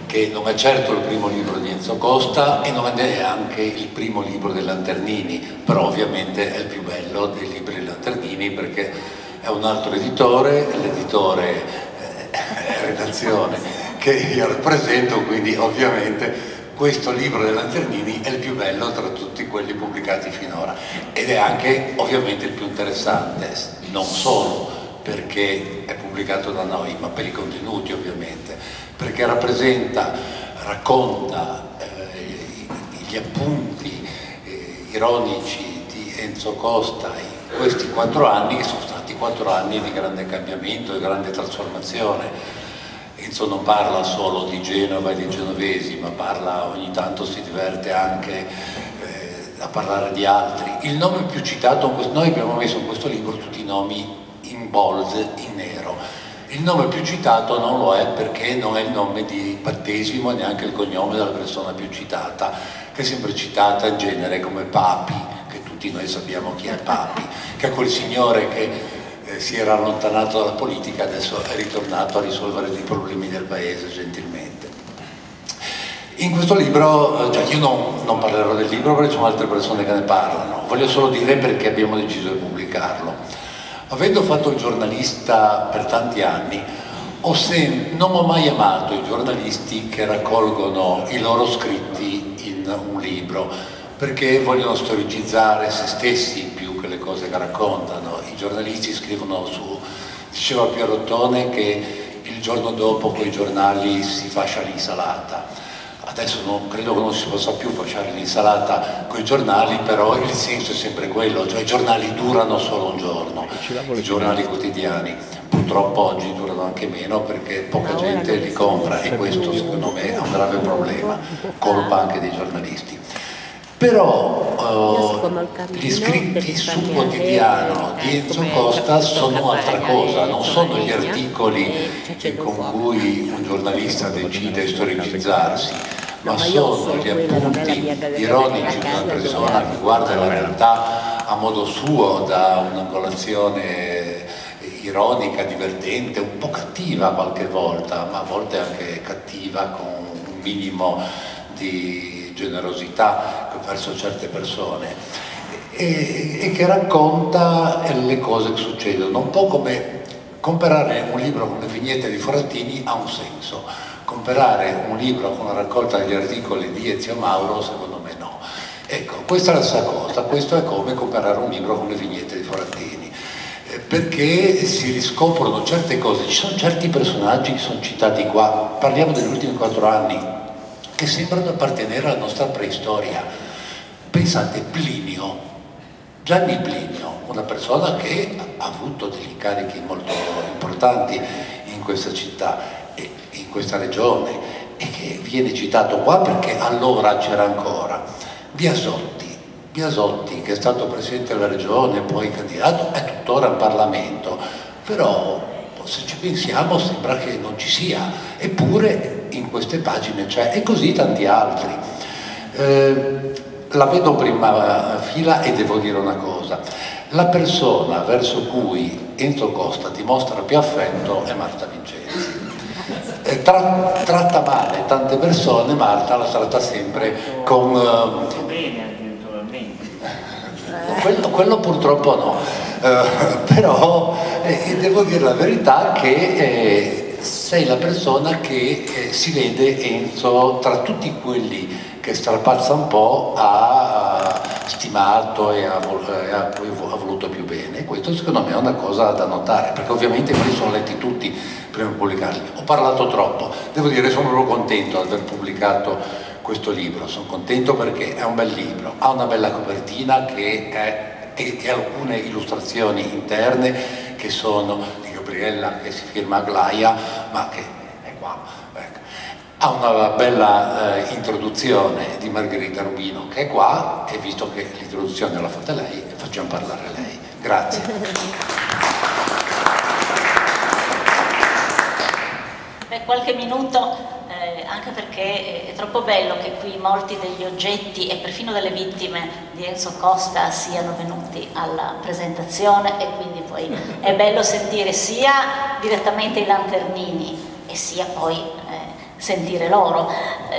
che non è certo il primo libro di Enzo Costa e non è neanche il primo libro dei Lanternini, però ovviamente è il più bello dei libri dei Lanternini perché è un altro editore, l'editore redazione che io rappresento, quindi ovviamente questo libro dei Lanternini è il più bello tra tutti quelli pubblicati finora ed è anche ovviamente il più interessante, non solo perché è pubblicato da noi, ma per i contenuti ovviamente, perché racconta gli appunti ironici di Enzo Costa in questi 4 anni, che sono stati 4 anni di grande cambiamento e grande trasformazione. Enzo non parla solo di Genova e di genovesi, ma ogni tanto si diverte anche a parlare di altri. Il nome più citato, noi abbiamo messo in questo libro tutti i nomi in bold, in nero. Il nome più citato non lo è perché non è il nome di battesimo e neanche il cognome della persona più citata, che è sempre citata in genere come Papi, che tutti noi sappiamo chi è Papi, che è quel signore che si era allontanato dalla politica, adesso è ritornato a risolvere dei problemi del paese gentilmente. In questo libro, io non parlerò del libro perché ci sono altre persone che ne parlano, voglio solo dire perché abbiamo deciso di pubblicarlo. Avendo fatto il giornalista per tanti anni, non ho mai amato i giornalisti che raccolgono i loro scritti in un libro, perché vogliono storicizzare se stessi più che le cose che raccontano. I giornalisti scrivono diceva Piero Ottone che il giorno dopo coi giornali si fascia l'insalata. Adesso credo che non si possa più facere l'insalata con i giornali, però il senso è sempre quello, cioè i giornali durano solo un giorno, i giornali quotidiani. Purtroppo oggi durano anche meno perché poca gente li compra e questo secondo me è un grave problema, colpa anche dei giornalisti. Però gli scritti sul quotidiano di Enzo Costa sono altra cosa, non sono gli articoli con cui un giornalista decide di storicizzarsi, ma sono gli appunti ironici di una persona che guarda la realtà a modo suo, da un'angolazione ironica, divertente, un po' cattiva qualche volta, ma a volte anche cattiva con un minimo di generosità verso certe persone e che racconta le cose che succedono, un po' come comprare un libro con le vignette di Forattini ha un senso, comprare un libro con la raccolta degli articoli di Ezio Mauro secondo me no. Ecco, questa è la stessa cosa, questo è come comprare un libro con le vignette di Forattini, perché si riscoprono certe cose, ci sono certi personaggi che sono citati qua, parliamo degli ultimi 4 anni, che sembrano appartenere alla nostra preistoria. Pensate, Plinio, Gianni Plinio, una persona che ha avuto degli incarichi molto importanti in questa città e in questa regione e che viene citato qua perché allora c'era ancora. Biasotti, che è stato presidente della regione, poi candidato, è tuttora in Parlamento, però se ci pensiamo sembra che non ci sia, eppure in queste pagine c'è, e così tanti altri. La vedo in prima fila e devo dire una cosa: la persona verso cui Enzo Costa dimostra più affetto è Marta Vincenzi. Tratta male tante persone, Marta la tratta sempre con... Quello purtroppo no, però devo dire la verità che sei la persona che si vede Enzo tra tutti quelli che strapazza un po' ha stimato e ha voluto più bene. Questo secondo me è una cosa da notare, perché ovviamente quelli sono letti tutti prima di pubblicarli. Ho parlato troppo, devo dire sono proprio contento di aver pubblicato questo libro, sono contento perché è un bel libro, ha una bella copertina e alcune illustrazioni interne che sono di Gabriella, che si firma Aglaia, ma che è qua, ecco. Ha una bella introduzione di Margherita Rubino che è qua, e visto che l'introduzione l'ha fatta lei, facciamo parlare lei. Grazie. Per qualche minuto, anche perché è troppo bello che qui molti degli oggetti e perfino delle vittime di Enzo Costa siano venuti alla presentazione, e quindi poi è bello sentire sia direttamente i Lanternini e sia poi sentire loro.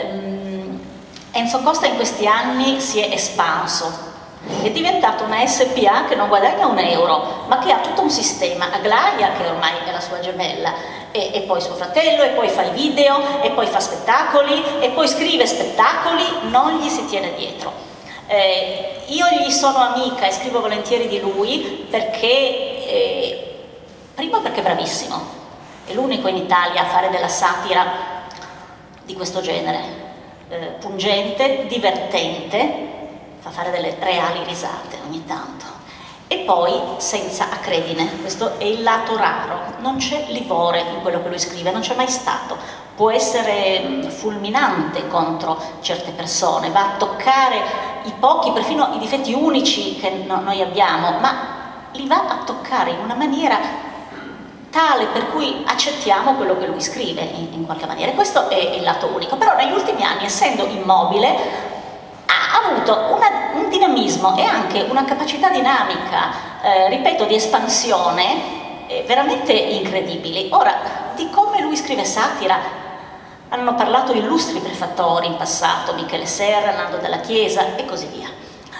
Enzo Costa in questi anni si è espanso, è diventato una SPA che non guadagna un euro, ma che ha tutto un sistema. Aglaia, che ormai è la sua gemella, e poi suo fratello, e poi fa i video, e poi fa spettacoli, e poi scrive spettacoli, non gli si tiene dietro. Io gli sono amica e scrivo volentieri di lui perché, primo perché è bravissimo, è l'unico in Italia a fare della satira di questo genere, pungente, divertente, fa fare delle reali risate ogni tanto, e poi senza acredine. Questo è il lato raro, non c'è livore in quello che lui scrive, non c'è mai stato. Può essere fulminante contro certe persone, va a toccare i pochi, perfino i difetti unici che noi abbiamo, ma li va a toccare in una maniera tale per cui accettiamo quello che lui scrive in qualche maniera. Questo è il lato unico. Però negli ultimi anni, essendo immobile, ha avuto un dinamismo e anche una capacità dinamica, ripeto, di espansione veramente incredibili. Ora, di come lui scrive satira hanno parlato illustri prefattori in passato, Michele Serra, Nando Della Chiesa e così via.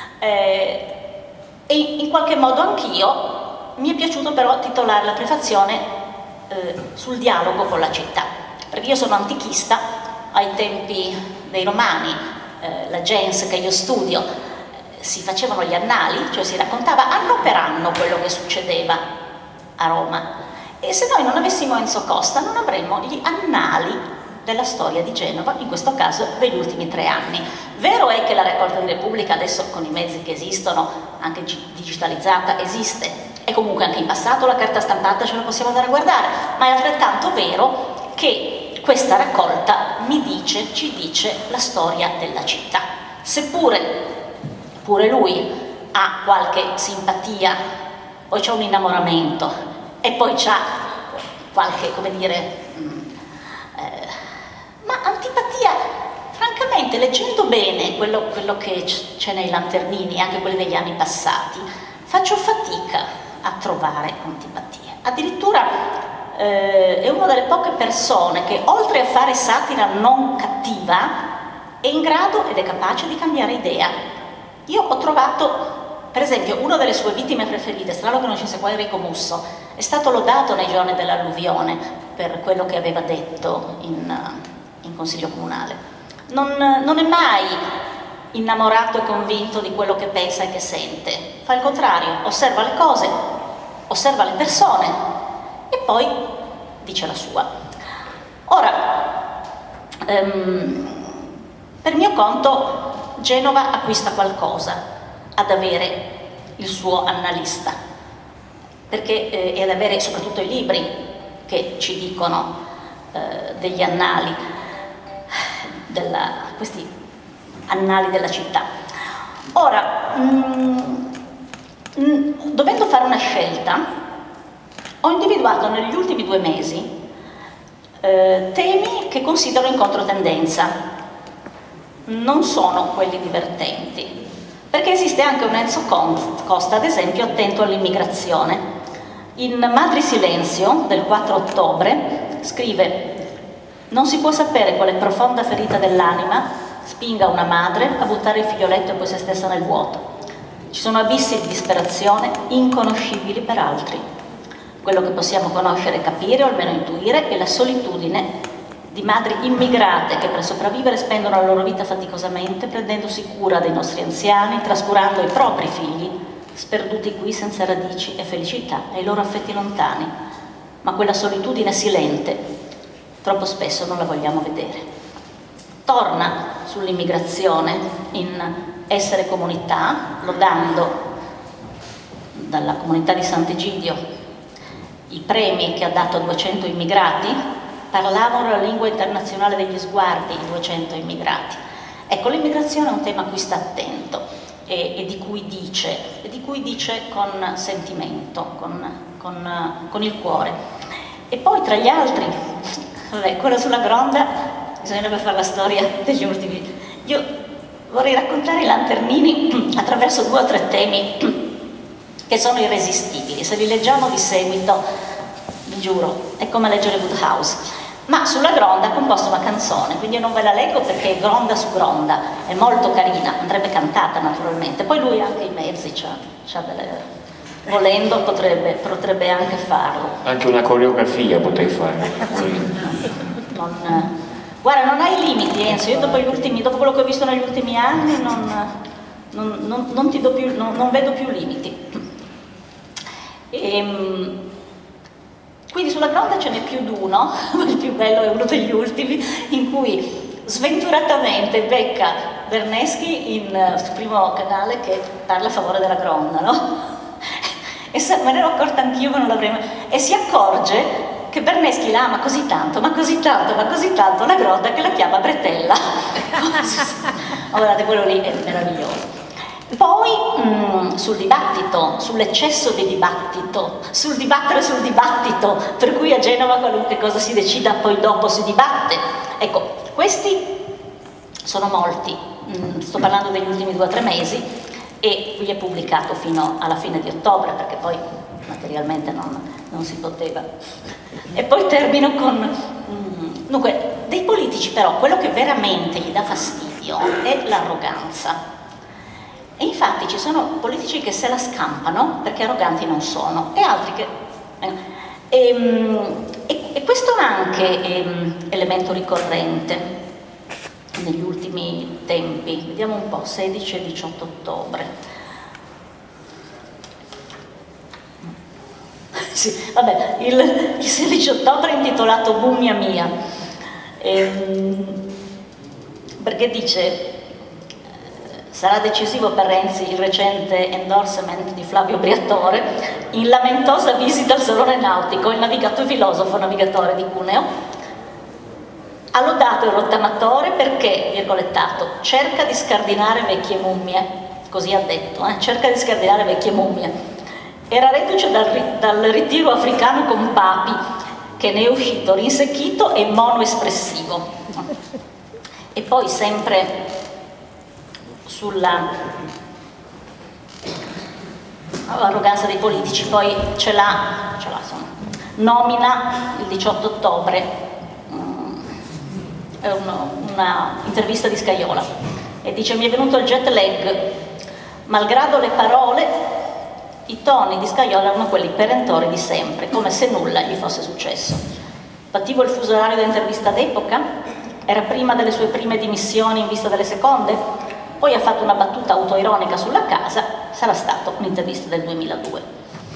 E in qualche modo anch'io mi è piaciuto però titolare la prefazione sul dialogo con la città, perché io sono antichista. Ai tempi dei Romani, la gens che io studio, si facevano gli annali, cioè si raccontava anno per anno quello che succedeva a Roma, e se noi non avessimo Enzo Costa non avremmo gli annali della storia di Genova, in questo caso degli ultimi 3 anni. Vero è che la raccolta di Repubblica adesso, con i mezzi che esistono, anche digitalizzata, esiste, e comunque anche in passato la carta stampata ce la possiamo andare a guardare, ma è altrettanto vero che questa raccolta ci dice la storia della città. Seppure pure lui ha qualche simpatia, poi c'è un innamoramento e poi c'ha qualche, come dire, ma antipatia, francamente, leggendo bene quello che c'è nei lanternini, anche quelli degli anni passati, faccio fatica a trovare antipatia. Addirittura è una delle poche persone che, oltre a fare satira non cattiva, è in grado ed è capace di cambiare idea. Io ho trovato, per esempio, una delle sue vittime preferite, strano che non ci sia qua Enrico Musso, è stato lodato nei giorni dell'alluvione per quello che aveva detto in consiglio comunale. Non è mai innamorato e convinto di quello che pensa e che sente, fa il contrario, osserva le cose, osserva le persone e poi dice la sua. Ora, per mio conto Genova acquista qualcosa ad avere il suo annalista, perché e ad avere soprattutto i libri che ci dicono degli annali, questi annali della città. Ora, dovendo fare una scelta, ho individuato negli ultimi 2 mesi temi che considero in controtendenza. Non sono quelli divertenti, perché esiste anche un Enzo Costa, ad esempio, attento all'immigrazione. In Madri Silenzio del 4 ottobre scrive: non si può sapere quale profonda ferita dell'anima spinga una madre a buttare il figlioletto e poi se stessa nel vuoto. Ci sono abissi di disperazione inconoscibili per altri. Quello che possiamo conoscere e capire, o almeno intuire, è la solitudine di madri immigrate che per sopravvivere spendono la loro vita faticosamente, prendendosi cura dei nostri anziani, trascurando i propri figli, sperduti qui senza radici e felicità e i loro affetti lontani. Ma quella solitudine silente troppo spesso non la vogliamo vedere. Torna sull'immigrazione in Essere comunità, lodando dalla comunità di Sant'Egidio i premi che ha dato a 200 immigrati. Parlavano la lingua internazionale degli sguardi, i 200 immigrati. Ecco, l'immigrazione è un tema a cui sta attento e di cui dice con sentimento, con il cuore. E poi tra gli altri, vabbè, quello sulla Gronda, bisognerebbe fare la storia degli ultimi. Io vorrei raccontare i lanternini attraverso 2 o 3 temi che sono irresistibili. Se li leggiamo di seguito, vi giuro, è come leggere Woodhouse. ma sulla Gronda ha composto una canzone, quindi io non ve la leggo perché è Gronda su Gronda, è molto carina, andrebbe cantata naturalmente, poi lui ha anche i mezzi, volendo potrebbe anche farlo. Anche una coreografia potrei fare. Guarda, non hai limiti, Enzo, io dopo quello che ho visto negli ultimi anni non vedo più limiti. Quindi sulla Gronda ce n'è più di uno, il più bello è uno degli ultimi, in cui sventuratamente becca Berneschi sul primo canale che parla a favore della Gronda, no? E me ne ero accorta anch'io, ma non l'avrei mai... E si accorge che Berneschi la ama così tanto, ma così tanto la Gronda, che la chiama Bretella. Guardate, quello lì è meraviglioso. Poi sul dibattito, sull'eccesso di dibattito, sul dibattere sul dibattito, per cui a Genova qualunque cosa si decida poi dopo si dibatte. Ecco, questi sono molti, sto parlando degli ultimi 2 o 3 mesi, e qui è pubblicato fino alla fine di ottobre, perché poi materialmente non si poteva. E poi termino con... Dunque, dei politici però, quello che veramente gli dà fastidio è l'arroganza. E infatti ci sono politici che se la scampano perché arroganti non sono, e altri che... E questo è anche elemento ricorrente negli ultimi tempi. Vediamo un po', 16 e 18 ottobre. Sì, vabbè, il 16 ottobre è intitolato Mummia mia, perché dice: sarà decisivo per Renzi il recente endorsement di Flavio Briatore in lamentosa visita al Salone Nautico. Il navigatore di Cuneo ha lodato il rottamatore perché, virgolettato, cerca di scardinare vecchie mummie, così ha detto, cerca di scardinare vecchie mummie. Era reduce dal ritiro africano con Papi, che ne è uscito rinsecchito e monoespressivo. E poi sempre sull'arroganza dei politici, poi ce l'ha insomma. Nomina il 18 ottobre una intervista di Scajola e dice: mi è venuto il jet lag, malgrado le parole, i toni di Scajola erano quelli perentori di sempre, come se nulla gli fosse successo. Pativo il fuso orario dell'intervista d'epoca, era prima delle sue prime dimissioni in vista delle seconde, poi ha fatto una battuta autoironica sulla casa, sarà stato un'intervista del 2002.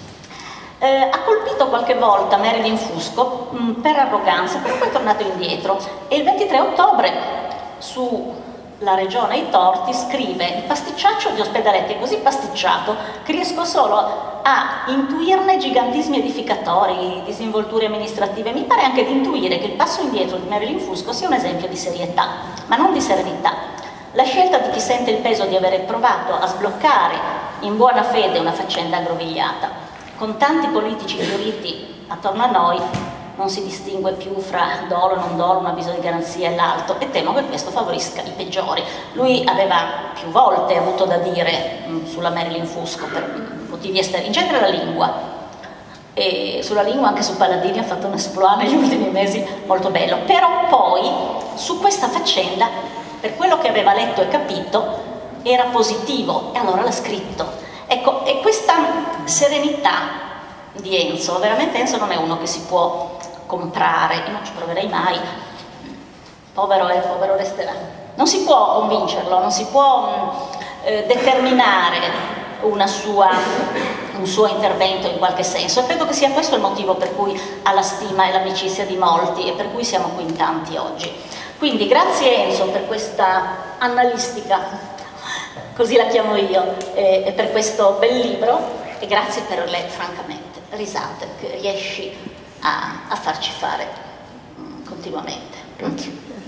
Ha colpito qualche volta Marilyn Fusco per arroganza, però poi è tornato indietro, e il 23 ottobre su La Regione e i torti scrive: il pasticciaccio di Ospedaletti è così pasticciato che riesco solo a intuirne gigantismi edificatori, disinvolture amministrative. Mi pare anche di intuire che il passo indietro di Marilyn Fusco sia un esempio di serietà, ma non di serenità. La scelta di chi sente il peso di avere provato a sbloccare in buona fede una faccenda aggrovigliata. Con tanti politici fioriti attorno a noi non si distingue più fra dolo e non dolo, un avviso di garanzia e l'altro, e temo che questo favorisca i peggiori. Lui aveva più volte avuto da dire sulla Marilyn Fusco per motivi esteri, in genere la lingua, e sulla lingua anche su Palladini ha fatto un esploit negli ultimi mesi molto bello, però poi su questa faccenda, per quello che aveva letto e capito, era positivo e allora l'ha scritto. Ecco, e questa serenità di Enzo, veramente Enzo non è uno che si può comprare, io non ci proverei mai, povero è, povero resterà. Non si può convincerlo, non si può determinare un suo intervento in qualche senso, e credo che sia questo il motivo per cui ha la stima e l'amicizia di molti e per cui siamo qui in tanti oggi. Quindi grazie Enzo per questa annalistica, così la chiamo io, e per questo bel libro, e grazie per le, francamente, risate che riesci a farci fare continuamente. Grazie.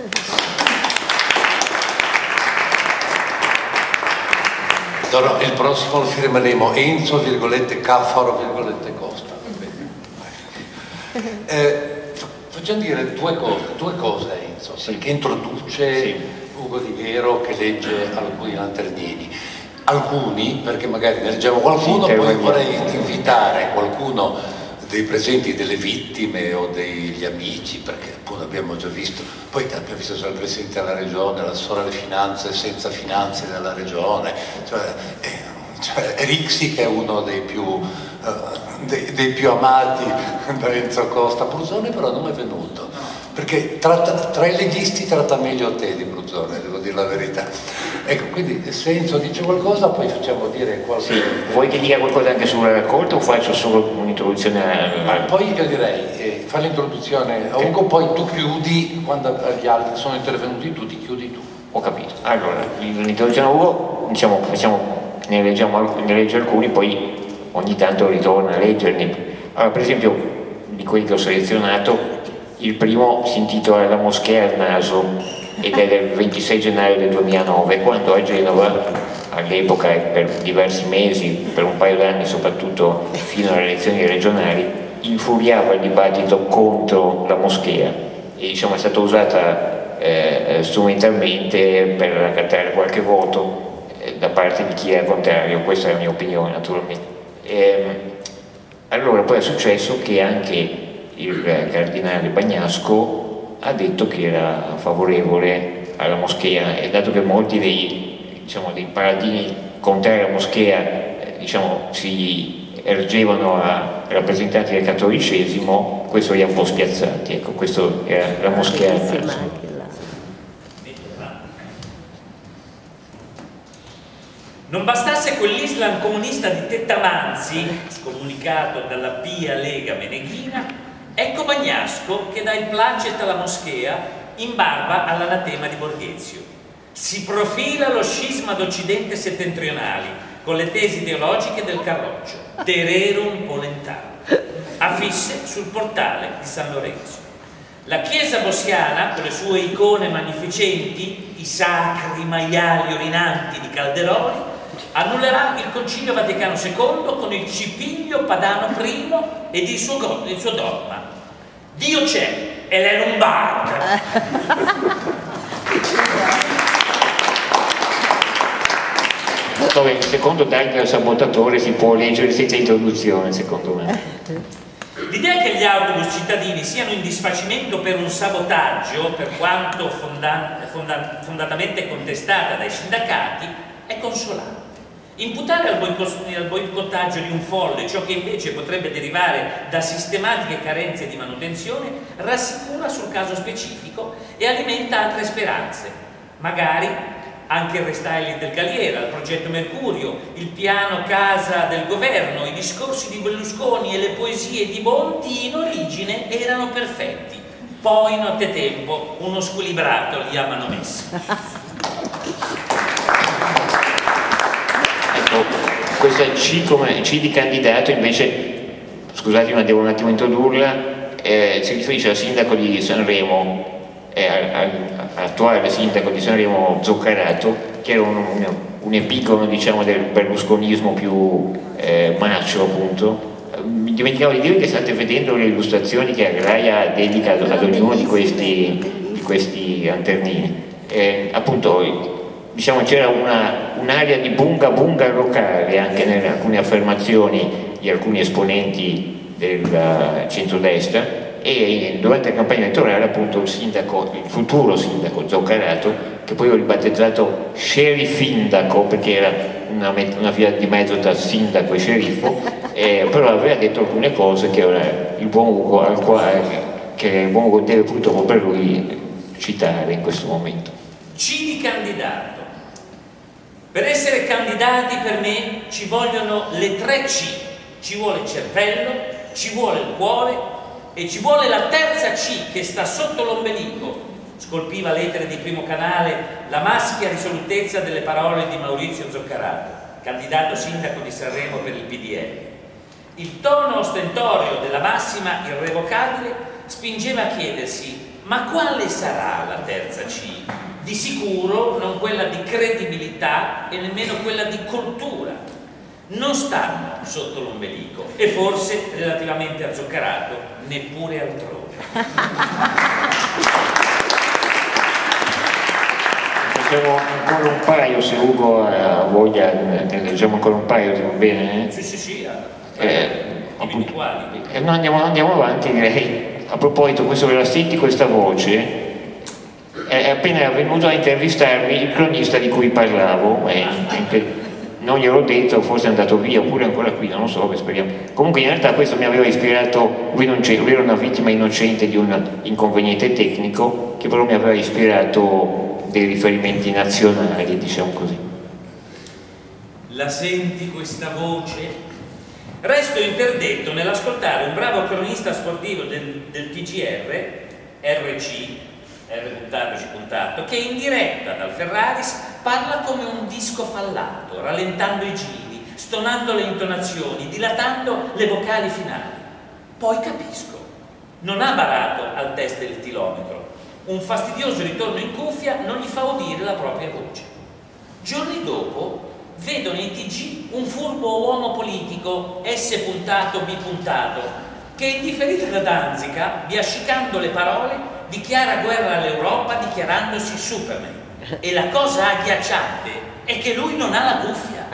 Allora, il prossimo lo firmeremo Enzo, Caffaro, Costa. Facciamo dire due cose a Enzo, sì, perché introduce... Sì. Ugo Di Vero che legge alcuni lanternini, alcuni perché magari ne leggiamo qualcuno, poi vorrei invitare qualcuno dei presenti, delle vittime o degli amici, perché appunto fondo abbiamo già visto, poi abbiamo visto già il Presidente della Regione, la storia delle finanze senza finanze della Regione, cioè Rixi, che è uno dei più amati da Enzo Costa. Brusone però non è venuto, perché tra i leghisti tratta meglio te di Brusone, devo dire la verità. Ecco, quindi se Enzo dice qualcosa poi facciamo dire qualcosa. Sì, vuoi che dica qualcosa anche sulla raccolta o faccio solo un'introduzione Poi io direi, fa l'introduzione a Ugo, poi tu chiudi, quando gli altri sono intervenuti tu ti chiudi tu. Ho capito. Allora, l'introduzione a Ugo, diciamo, ne legge alcuni, poi ogni tanto ritorno a leggerli. Allora, per esempio, di quelli che ho selezionato, il primo si intitola La moschea al naso ed è del 26 gennaio del 2009, quando a Genova, all'epoca e per diversi mesi, per un paio d'anni soprattutto fino alle elezioni regionali, infuriava il dibattito contro la moschea e diciamo è stata usata strumentalmente per raccattare qualche voto da parte di chi era contrario. Questa è la mia opinione, naturalmente. Allora poi è successo che anche il cardinale Bagnasco ha detto che era favorevole alla moschea, e dato che molti dei paladini contrari alla moschea si ergevano a rappresentanti del cattolicesimo, questo li ha un po' spiazzati. Ecco, questo era la moschea al naso. Non bastasse quell'Islam comunista di Tettamanzi, scomunicato dalla Pia Lega Meneghina, ecco Bagnasco che dà il placet alla moschea in barba all'anatema di Borghezio. Si profila lo scisma d'Occidente settentrionali con le tesi ideologiche del Carroccio, Tererum Polentano, affisse sul portale di San Lorenzo. La chiesa bossiana, con le sue icone magnificenti, i sacri maiali orinanti di Calderoli, annullerà il Concilio Vaticano II con il cipiglio Padano I ed il suo dogma. Dio c'è e l'è lombarda. Il secondo taglio al sabotatore si può leggere senza introduzione, secondo me. L'idea che gli autobus cittadini siano in disfacimento per un sabotaggio, per quanto fondatamente contestata dai sindacati, è consolante. Imputare al boicottaggio di un folle ciò che invece potrebbe derivare da sistematiche carenze di manutenzione rassicura sul caso specifico e alimenta altre speranze. Magari anche il restyling del Galliera, il progetto Mercurio, il piano casa del governo, i discorsi di Berlusconi e le poesie di Monti in origine erano perfetti. Poi nottetempo uno squilibrato li ha manomessi. Questa C di candidato invece, scusate ma devo un attimo introdurla, si riferisce al sindaco di Sanremo, all'attuale sindaco di Sanremo Zoccarato, che era un epigono del berlusconismo più macio, appunto. Mi dimenticavo di dire che state vedendo le illustrazioni che Agraia dedica ad ognuno di questi lanternini. Appunto, c'era un'area di bunga bunga locale anche nelle alcune affermazioni di alcuni esponenti del centrodestra, e durante la campagna elettorale appunto il futuro sindaco Zoccarato, che poi ho ribattezzato scerifindaco perché era una via di mezzo tra sindaco e sceriffo, però aveva detto alcune cose che ora il buon Ugo, che il buon Ugo deve purtroppo per lui citare in questo momento. C di candidato. Per essere candidati per me ci vogliono le 3 C. Ci vuole il cervello, ci vuole il cuore e ci vuole la terza C che sta sotto l'ombelico, scolpiva lettere di Primo Canale la maschia risolutezza delle parole di Maurizio Zoccarato, candidato sindaco di Sanremo per il PDL. Il tono ostentorio della massima irrevocabile spingeva a chiedersi: ma quale sarà la terza C? Di sicuro non quella di credibilità e nemmeno quella di cultura. Non stanno sotto l'ombelico e forse, relativamente a Zoccarato, neppure altrove. Facciamo ancora un paio, se Ugo ha voglia, ne leggiamo ancora un paio, va bene? Sì, Appunto, no, andiamo avanti, direi. a proposito, questo ve la senti questa voce? È appena venuto a intervistarmi il cronista di cui parlavo, non gliel'ho detto, forse è andato via oppure ancora qui, non lo so, speriamo. Comunque in realtà questo mi aveva ispirato, lui era una vittima innocente di un inconveniente tecnico che però mi aveva ispirato dei riferimenti nazionali, diciamo così. La senti questa voce? Resto interdetto nell'ascoltare un bravo cronista sportivo del TGR, RC, che in diretta dal Ferraris parla come un disco fallato, rallentando i giri, stonando le intonazioni, dilatando le vocali finali. Poi capisco, non ha barato al test del tilometro. Un fastidioso ritorno in cuffia non gli fa udire la propria voce. Giorni dopo vedo nei TG un furbo uomo politico, S puntato B puntato, che indifferito da Danzica, biascicando le parole, dichiara guerra all'Europa dichiarandosi Superman. E la cosa agghiacciante è che lui non ha la cuffia.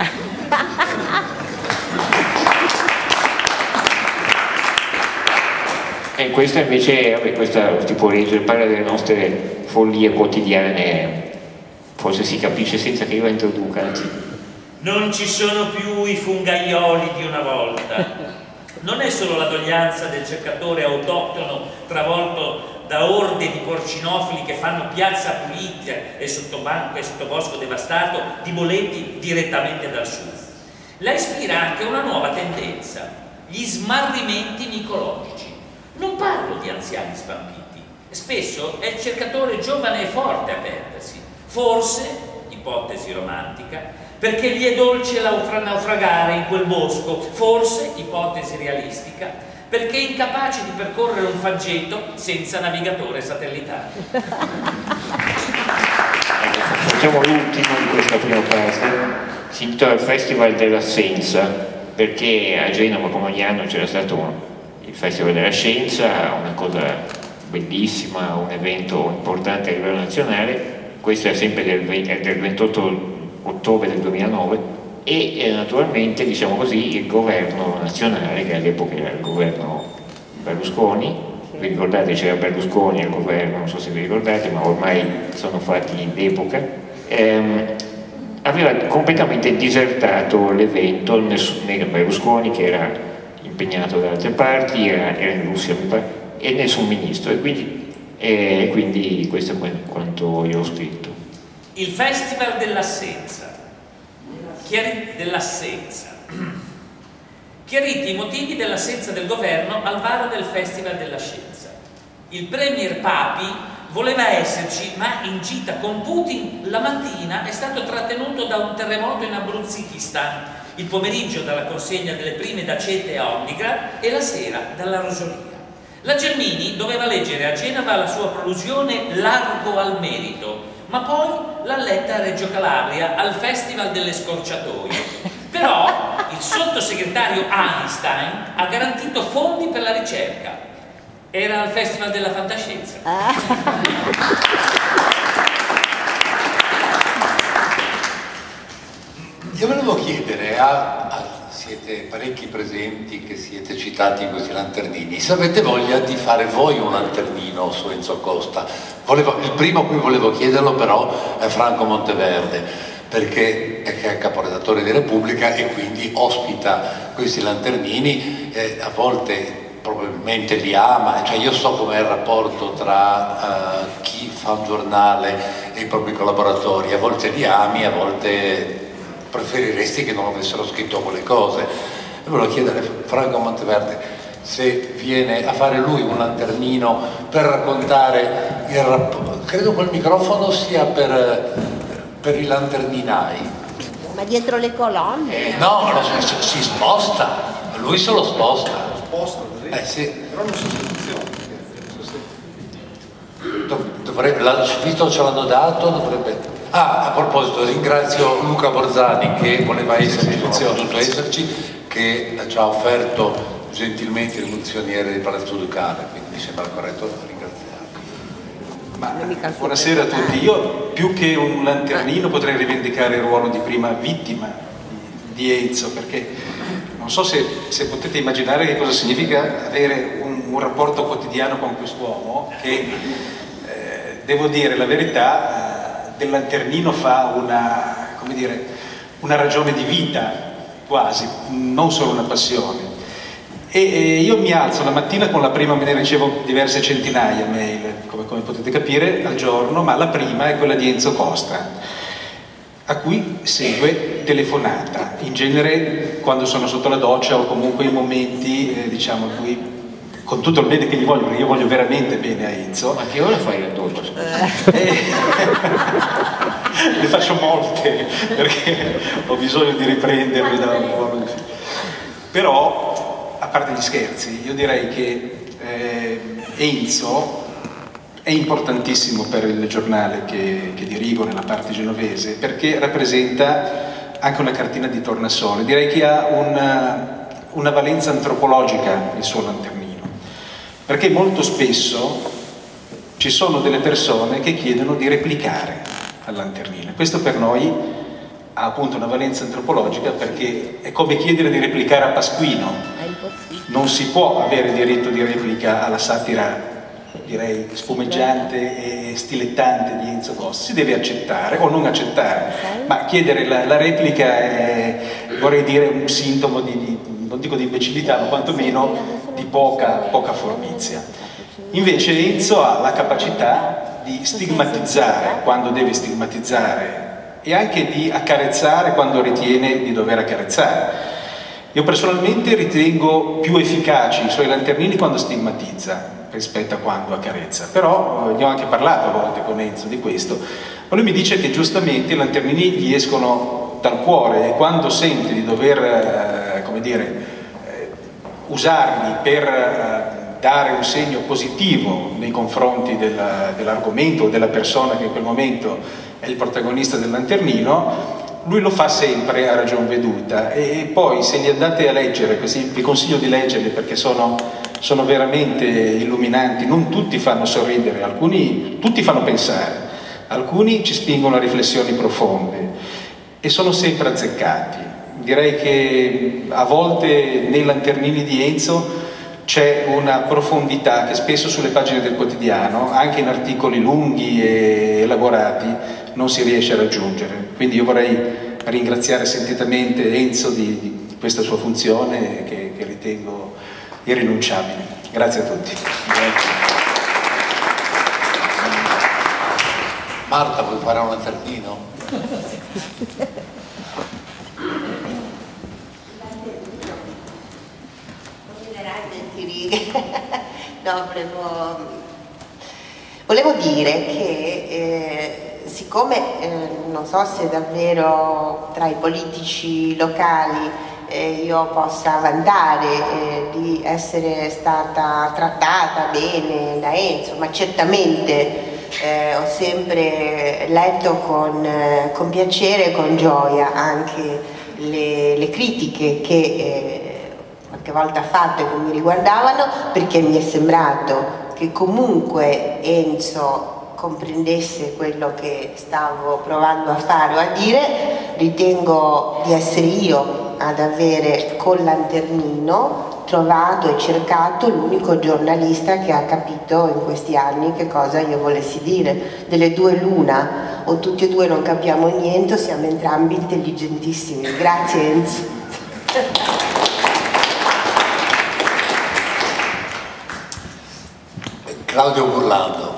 E questa invece, questa si può leggere, parla delle nostre follie quotidiane, forse si capisce senza che io la introduca, anzi. Non ci sono più i fungaioli di una volta. Non è solo la doglianza del cercatore autoctono travolto da orde di porcinofili che fanno piazza pulita e sottobanco e sottobosco devastato di boletti direttamente dal sud. La ispira anche una nuova tendenza, gli smarrimenti micologici. Non parlo di anziani svampiti, spesso è il cercatore giovane e forte a perdersi. Forse, ipotesi romantica, perché gli è dolce naufragare in quel bosco, forse, ipotesi realistica, perché è incapace di percorrere un faggetto senza navigatore satellitare. Facciamo l'ultimo di questa prima parte, si intitola il Festival dell'Assenza, perché a Genova come ogni anno c'era stato il Festival della Scienza, una cosa bellissima, un evento importante a livello nazionale. Questo è sempre del 28 ottobre del 2009 e naturalmente, diciamo così, il governo nazionale, che all'epoca era il governo Berlusconi, vi ricordate, c'era Berlusconi al governo, non so se vi ricordate, ma ormai sono fatti d'epoca, aveva completamente disertato l'evento. Berlusconi, che era impegnato da altre parti, era in Russia mi pare, e nessun ministro, e quindi questo è quanto io ho scritto. Il Festival dell'Assenza. Chiariti i motivi dell'assenza del governo al varo del Festival della Scienza. Il premier Papi voleva esserci, ma in gita con Putin la mattina è stato trattenuto da un terremoto in Abruzzitistan, il pomeriggio dalla consegna delle prime dacete a Omnigrad e la sera dalla rosolia. La Gelmini doveva leggere a Genova la sua prolusione Largo al merito, ma poi l'ha letta a Reggio Calabria al Festival delle Scorciatoie. Però il sottosegretario Einstein ha garantito fondi per la ricerca. Era al Festival della Fantascienza. Io volevo chiedere siete parecchi presenti che siete citati in questi lanternini, se avete voglia di fare voi un lanternino su Enzo Costa. Il primo a cui volevo chiederlo però è Franco Monteverde, perché è caporedattore di Repubblica e quindi ospita questi lanternini, a volte probabilmente li ama, cioè io so com'è il rapporto tra chi fa un giornale e i propri collaboratori, a volte li ami, a volte preferiresti che non avessero scritto quelle cose. E volevo chiedere a Franco Monteverde se viene a fare lui un lanternino per raccontare il rapporto. Credo quel microfono sia per i lanterninai. Ma dietro le colonne? No, si sposta, lui se lo sposta. Sì. Però non sostituzione. Visto che ce l'hanno dato, dovrebbe... a proposito, ringrazio Luca Borzani che voleva essere, non ha potuto esserci, che ci ha offerto gentilmente il munzioniere di Palazzo Ducale, quindi mi sembra corretto ringraziarlo. Buonasera a tutti. Io più che un lanternino potrei rivendicare il ruolo di prima vittima di Enzo, perché non so se potete immaginare che cosa significa avere un un rapporto quotidiano con quest'uomo che, devo dire la verità, del lanternino fa una, come dire, una ragione di vita quasi, non solo una passione. E io mi alzo la mattina con la prima, me ne ricevo diverse centinaia mail, come potete capire, al giorno, ma la prima è quella di Enzo Costa, a cui segue telefonata, in genere quando sono sotto la doccia o comunque in momenti, diciamo, in cui, con tutto il bene che gli voglio, perché io voglio veramente bene a Enzo. Ma che ora fai la doccia? Ne faccio molte, perché ho bisogno di riprendermi da un po'. Però, a parte gli scherzi, io direi che Enzo è importantissimo per il giornale che dirigo nella parte genovese, perché rappresenta anche una cartina di tornasole. Direi che ha una valenza antropologica il suo lanternino, perché molto spesso ci sono delle persone che chiedono di replicare al lanternino. Questo per noi ha appunto una valenza antropologica, perché è come chiedere di replicare a Pasquino. Non si può avere diritto di replica alla satira, direi, spumeggiante e stilettante di Enzo Costa. Si deve accettare o non accettare, ma chiedere la replica è, vorrei dire, un sintomo non dico di imbecillità, ma quantomeno di poca furbizia. Invece Enzo ha la capacità di stigmatizzare quando deve stigmatizzare e anche di accarezzare quando ritiene di dover accarezzare. Io personalmente ritengo più efficaci i suoi lanternini quando stigmatizza rispetto a quando accarezza, però ne ho anche parlato a volte con Enzo di questo, ma lui mi dice che giustamente i lanternini gli escono dal cuore e quando sente di dover, come dire, usarli per dare un segno positivo nei confronti dell'argomento o della persona che in quel momento è il protagonista del lanternino, lui lo fa sempre a ragion veduta. E poi, se li andate a leggere, vi consiglio di leggerli perché sono veramente illuminanti. Non tutti fanno sorridere, tutti fanno pensare, alcuni ci spingono a riflessioni profonde e sono sempre azzeccati. Direi che a volte nei lanternini di Enzo c'è una profondità che spesso sulle pagine del quotidiano, anche in articoli lunghi e elaborati, non si riesce a raggiungere. Quindi io vorrei ringraziare sentitamente Enzo di questa sua funzione che ritengo irrinunciabile. Grazie a tutti. Marta, vuoi fare un lanternino? No, volevo dire che siccome non so se davvero tra i politici locali io possa vantare di essere stata trattata bene da Enzo, ma certamente ho sempre letto con piacere e con gioia anche le critiche che qualche volta ha fatto e che mi riguardavano, perché mi è sembrato che comunque Enzo comprendesse quello che stavo provando a fare o a dire. Ritengo di essere io ad avere col lanternino trovato e cercato l'unico giornalista che ha capito in questi anni che cosa io volessi dire. Delle due l'una, o tutti e due non capiamo niente o siamo entrambi intelligentissimi. Grazie Enzo. Claudio Burlando,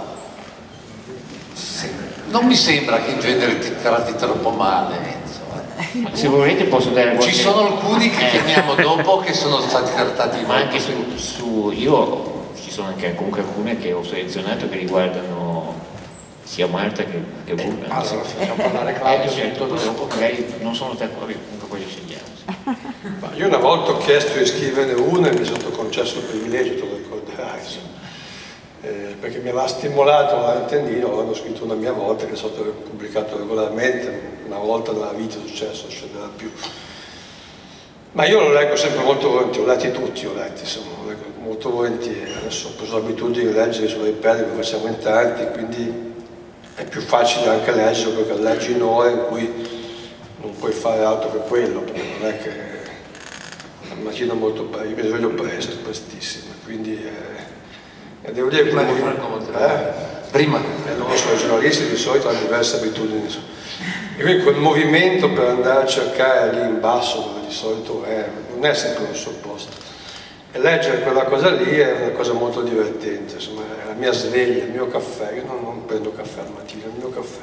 non mi sembra che in genere ti tratti troppo male, Enzo. Ma se volete posso dare qualche... Ci sono alcuni che chiamiamo dopo che sono stati trattati ma anche io ci sono anche comunque alcune che ho selezionato che riguardano sia Marta che Burlando. Ma se facciamo parlare Claudio dopo, magari non sono d'accordo, comunque poi scegliamo. Ma io una volta ho chiesto di scrivere una e mi è stato concesso il privilegio, te lo ricorderai, perché mi aveva stimolato l'antennino, avevo scritto una mia volta che è stato pubblicato regolarmente, una volta nella vita è successo, non succederà più. Ma io lo leggo sempre molto volentieri, ho letti tutti, lo leggo molto volentieri, adesso ho preso l'abitudine di leggere sulle pelle, lo facciamo in tanti, quindi è più facile anche leggere, perché leggi in ore in cui non puoi fare altro che quello, perché non è che immagino molto bene, io mi sveglio prestissimo. quindi devo dire prima che di Franco Montenegro. Prima. Non so, i giornalisti di solito hanno diverse abitudini. E quindi quel movimento per andare a cercare lì in basso, dove di solito non è sempre un sopposto. E leggere quella cosa lì è una cosa molto divertente, insomma, è la mia sveglia, il mio caffè. Io non prendo caffè al mattino, il mio caffè.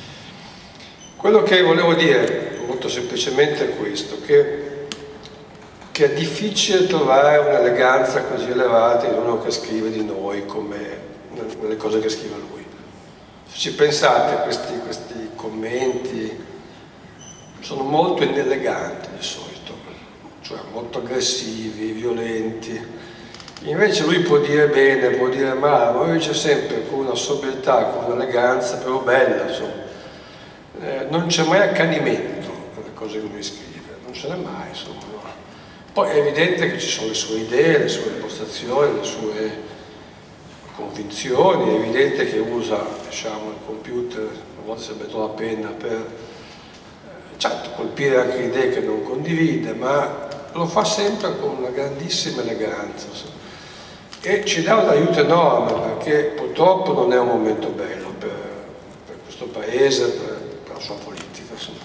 Quello che volevo dire molto semplicemente è questo, che è difficile trovare un'eleganza così elevata in uno che scrive di noi come nelle cose che scrive lui. Se ci pensate, questi commenti sono molto ineleganti di solito, cioè molto aggressivi, violenti. Invece lui può dire bene, può dire male, ma lui dice sempre con una sobrietà, con un'eleganza però bella, insomma. Non c'è mai accanimento nelle cose che lui scrive, non ce n'è mai, insomma. No? Poi è evidente che ci sono le sue idee, le sue impostazioni, le sue convinzioni, è evidente che usa, diciamo, il computer, a volte si mette la penna per certo colpire anche idee che non condivide, ma lo fa sempre con una grandissima eleganza, insomma. E ci dà un aiuto enorme, perché purtroppo non è un momento bello per questo paese, per la sua politica, insomma.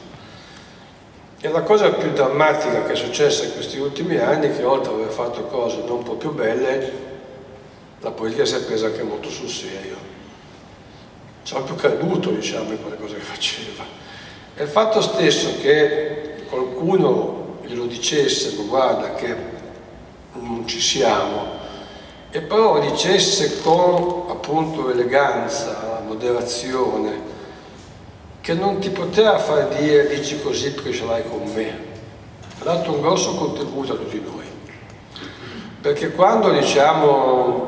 E la cosa più drammatica che è successa in questi ultimi anni è che oltre ad aver fatto cose non proprio belle, la politica si è presa anche molto sul serio. Ci ha più creduto, diciamo, in quelle cose che faceva. E il fatto stesso che qualcuno glielo dicesse, ma guarda che non ci siamo, e però lo dicesse con appunto eleganza, moderazione, che non ti poteva far dire dici così perché ce l'hai con me, ha dato un grosso contributo a tutti noi. Perché quando diciamo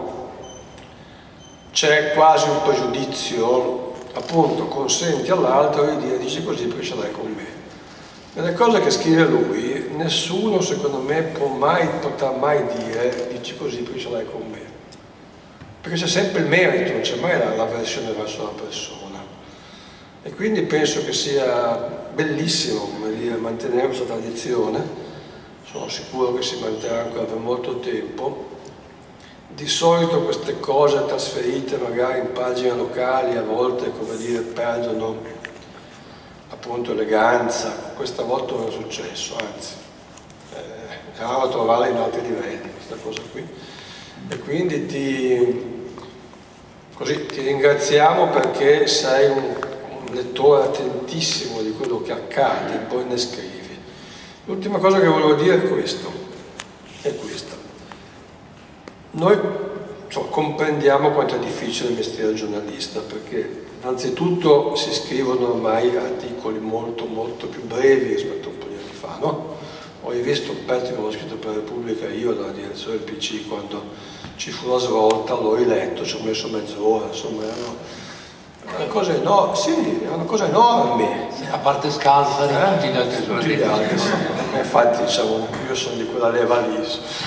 c'è quasi un pregiudizio, appunto consenti all'altro di dire dici così perché ce l'hai con me. Nelle cose che scrive lui, nessuno secondo me potrà mai dire dici così perché ce l'hai con me. Perché c'è sempre il merito, non c'è mai l'avversione verso la persona. E quindi penso che sia bellissimo, come dire, mantenere questa tradizione, sono sicuro che si manterrà ancora per molto tempo. Di solito queste cose trasferite magari in pagine locali a volte, come dire, perdono appunto eleganza. Questa volta non è successo, anzi, è raro trovarla in altri livelli questa cosa qui. E quindi ti ringraziamo perché sei un lettore attentissimo di quello che accade e poi ne scrivi. L'ultima cosa che volevo dire è questa. Noi comprendiamo quanto è difficile il mestiere del giornalista, perché innanzitutto si scrivono ormai articoli molto molto più brevi rispetto a un po' di anni fa, no? Ho rivisto un pezzo che avevo scritto per Repubblica io dalla direzione del PC quando ci fu la svolta, l'ho riletto, ci ho messo mezz'ora, insomma erano cose enormi, sì, erano cose enormi. A parte scalza di tutti gli altri giornalisti. Sì. Infatti diciamo, io sono di quella leva lì.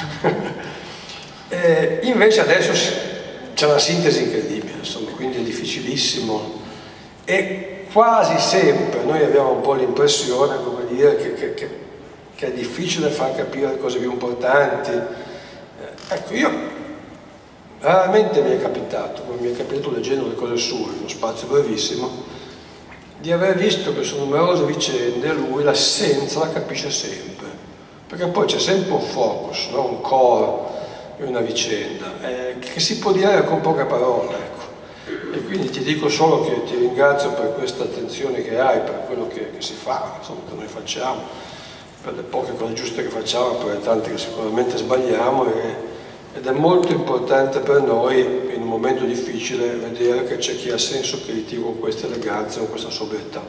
Invece adesso c'è una sintesi incredibile, insomma, quindi è difficilissimo e quasi sempre noi abbiamo un po' l'impressione, come dire, che è difficile far capire le cose più importanti. Ecco, io raramente mi è capitato, come mi è capitato leggendo le cose sue, in uno spazio brevissimo, di aver visto che su numerose vicende lui l'essenza la capisce sempre, perché poi c'è sempre un focus, no? Un core in una vicenda, che si può dire con poche parole, ecco. E quindi ti dico solo che ti ringrazio per questa attenzione che hai, per quello che si fa, insomma, che noi facciamo, per le poche cose giuste che facciamo, per le tante che sicuramente sbagliamo, ed è molto importante per noi in un momento difficile vedere che c'è chi ha senso critico con questa eleganza, con questa sobrietà.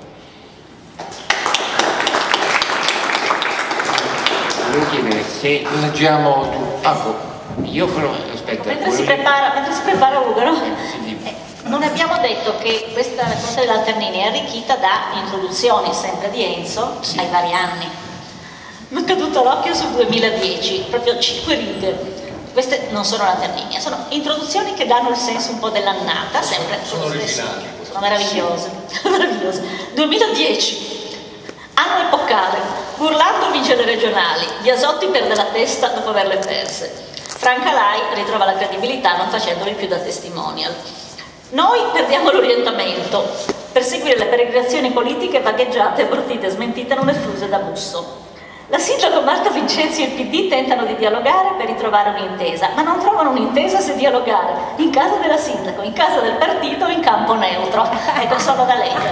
Se leggiamo tutto. Io però, aspetta. Mentre si prepara Ugo, no? Non abbiamo detto che questa raccolta dell'Alternini è arricchita da introduzioni sempre di Enzo ai vari anni. Mi è caduto l'occhio sul 2010, proprio 5 righe. Queste non sono Lanternini, sono introduzioni che danno il senso un po' dell'annata, sempre sono originali. Sono meravigliose. 2010. Anno epocale, Burlando vince le regionali, Biasotti perde la testa dopo averle perse. Franca Lai ritrova la credibilità non facendoli più da testimonial. Noi perdiamo l'orientamento. Per seguire le peregrinazioni politiche vagheggiate, abortite e smentite non escluse da Busso. La sindaco Marta Vincenzi e il PD tentano di dialogare per ritrovare un'intesa, ma non trovano un'intesa se dialogare in casa della sindaco, in casa del partito o in campo neutro. Ecco, solo da leggere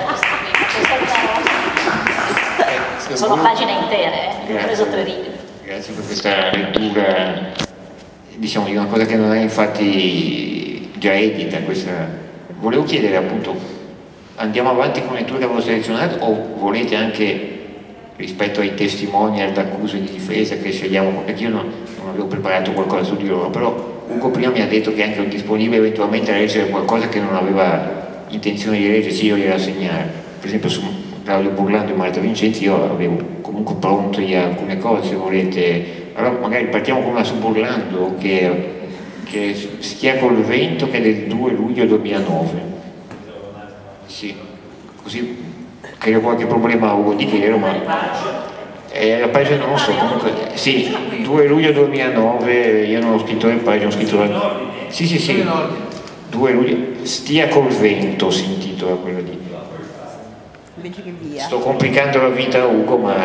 questo. Sono pagine intere, ho preso 3 righe. Grazie per questa lettura, diciamo, di una cosa che non è infatti già edita. Volevo chiedere appunto, andiamo avanti con le letture che avevo selezionato o volete anche rispetto ai testimonial d'accusa e di difesa che scegliamo, perché io non avevo preparato qualcosa su di loro, però Ugo prima mi ha detto che è anche disponibile eventualmente a leggere qualcosa che non aveva intenzione di leggere, sì, io gliela segnare. Per esempio su Claudio Burlando e Marta Vincenzi io avevo comunque pronto alcune cose, se volete. Allora magari partiamo con una su Burlando che Stia col vento, che è del 2 luglio 2009. Sì, così credo qualche problema Ugo di Chero, ma la pagina non lo so, comunque sì, 2 luglio 2009, io non ho scritto in pagina, ho scritto sì, 2 luglio, Stia col vento si intitola quello lì. Invece che via. Sto complicando la vita a Ugo, ma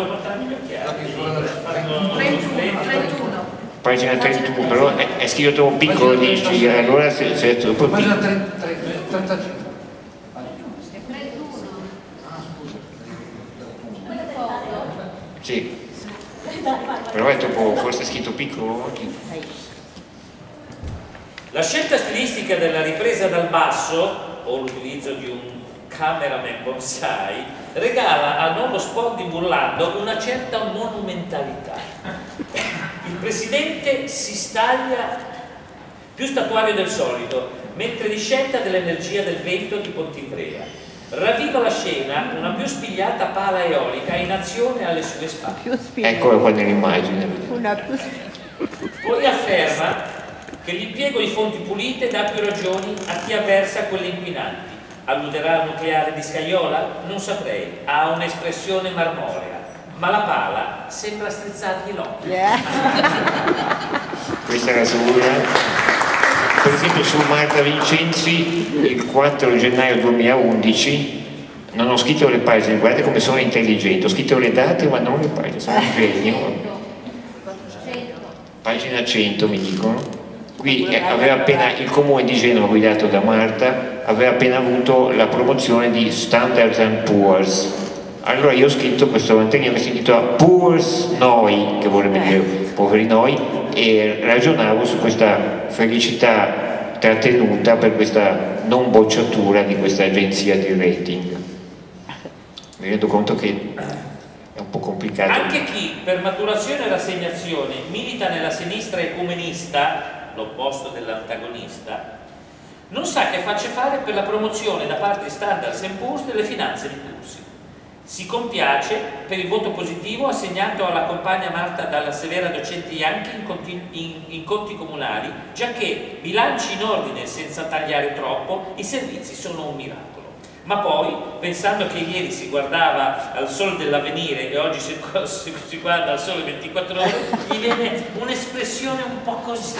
pagina 31, però è scritto troppo piccolo, dici, allora se è troppo piccolo. 35. Sì, però è troppo, forse è scritto piccolo. La scelta stilistica della ripresa dal basso o l'utilizzo di un cameraman bonsai regala al nuovo spot di Burlando una certa monumentalità. Il presidente si staglia più statuario del solito mentre discetta dell'energia del vento di Pontivrea. Ravviva la scena una più spigliata pala eolica in azione alle sue spalle. Eccola qua nell'immagine. Poi afferma che l'impiego di fonti pulite dà più ragioni a chi avversa quelle inquinanti. Alluderà al nucleare di Scaiola? Non saprei, ha un'espressione marmorea, ma la pala sembra strizzargli l'occhio. Questa è la sua. Per esempio su Marta Vincenzi il 4 gennaio 2011 non ho scritto le pagine, guardate come sono intelligente, ho scritto le date ma non le pagine, sono un genio. Pagina 100 mi dicono. Qui aveva appena il comune di Genova guidato da Marta aveva appena avuto la promozione di Standard & Poor's. Allora io ho scritto questo mantellino che si intitola Poor's Noi, che vorrebbe dire poveri noi, e ragionavo su questa felicità trattenuta per questa non bocciatura di questa agenzia di rating. Mi rendo conto che è un po' complicato. Anche chi per maturazione e rassegnazione milita nella sinistra ecumenista, l'opposto dell'antagonista, non sa che faccia fare per la promozione da parte di Standard & Poor's delle finanze di Cursi. Si compiace per il voto positivo assegnato alla compagna Marta dalla severa docente Ianchi in conti comunali, giacché bilanci in ordine senza tagliare troppo, i servizi sono un miracolo. Ma poi, pensando che ieri si guardava al Sole dell'Avvenire e oggi si guarda al Sole 24 ore, gli viene un'espressione un po' così.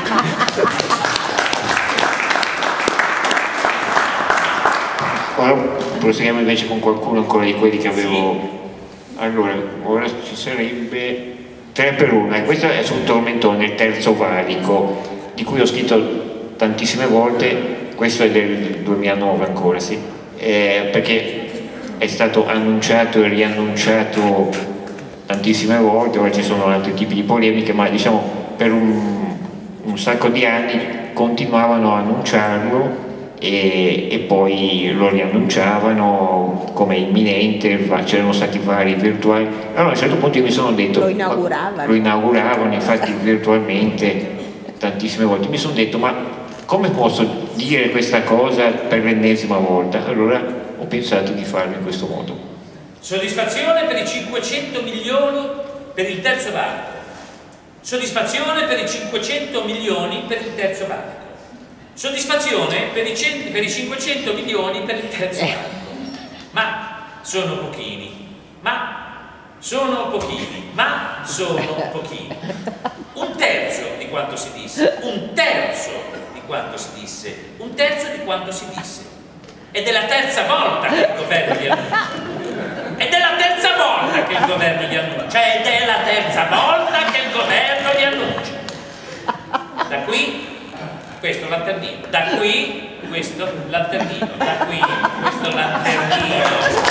Ora proseguiamo invece con qualcuno ancora di quelli che avevo. Allora, ora ci sarebbe 3 per 1, e questo è sul tormentone, il terzo valico, di cui ho scritto tantissime volte. Questo è del 2009 ancora, sì, perché è stato annunciato e riannunciato tantissime volte. Ora ci sono altri tipi di polemiche, ma diciamo per un sacco di anni continuavano a annunciarlo e poi lo riannunciavano come imminente, c'erano stati vari virtuali. Allora a un certo punto io mi sono detto, lo inauguravano infatti virtualmente tantissime volte, mi sono detto ma come posso dire questa cosa per l'ennesima volta? Allora ho pensato di farlo in questo modo. Soddisfazione per i 500 milioni per il terzo valico. Soddisfazione per i 500 milioni per il terzo valico. Soddisfazione per i 500 milioni per il terzo valico. Ma sono pochini. Ma sono pochini. Un terzo di di quanto si disse, un terzo di quanto si disse, un terzo di quanto si disse. Ed è la terza volta che il governo li annuncia. Ed è la terza volta che il governo li annuncia. Ed è la terza volta che il governo li annuncia. Da qui, questo lanternino. Da qui, questo lanternino. Da qui, questo lanternino.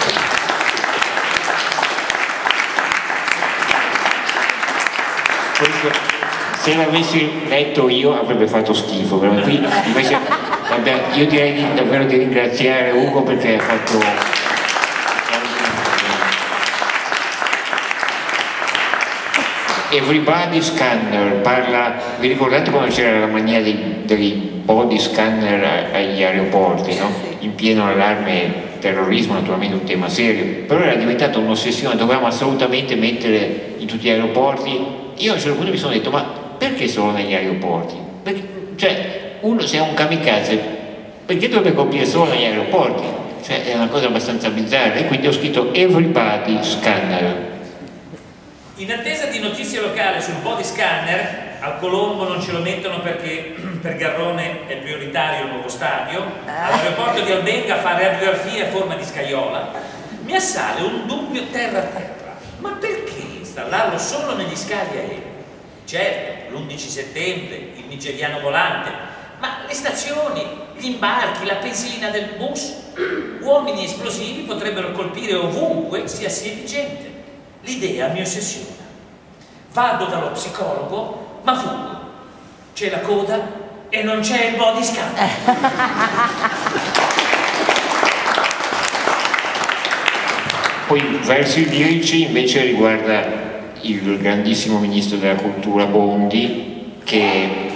Se l'avessi letto io avrebbe fatto schifo, però qui invece io direi davvero di ringraziare Ugo perché ha fatto Everybody Scanner, vi ricordate quando c'era la mania dei body scanner agli aeroporti, no? In pieno allarme terrorismo, naturalmente un tema serio, però era diventata un'ossessione, dovevamo assolutamente mettere in tutti gli aeroporti. Io a un certo punto mi sono detto, ma perché solo negli aeroporti? Cioè, uno se è un kamikaze, perché dovrebbe colpire solo negli aeroporti? Cioè, è una cosa abbastanza bizzarra, e quindi ho scritto Everybody Scanner. In attesa di notizie locali sul body scanner, al Colombo non ce lo mettono perché per Garrone è prioritario il nuovo stadio, all'aeroporto di Albenga fa radiografia a forma di scaiola, mi assale un dubbio terra-terra. Ma perché installarlo solo negli scali aerei? Certo, l'11 settembre, il nigeriano volante, ma le stazioni, gli imbarchi, la pesina del bus, uomini esplosivi potrebbero colpire ovunque sia sedicente. L'idea mi ossessiona. Vado dallo psicologo, ma fuggo. C'è la coda e non c'è il body scanner. Poi verso i lirici invece riguarda il grandissimo ministro della cultura Bondi che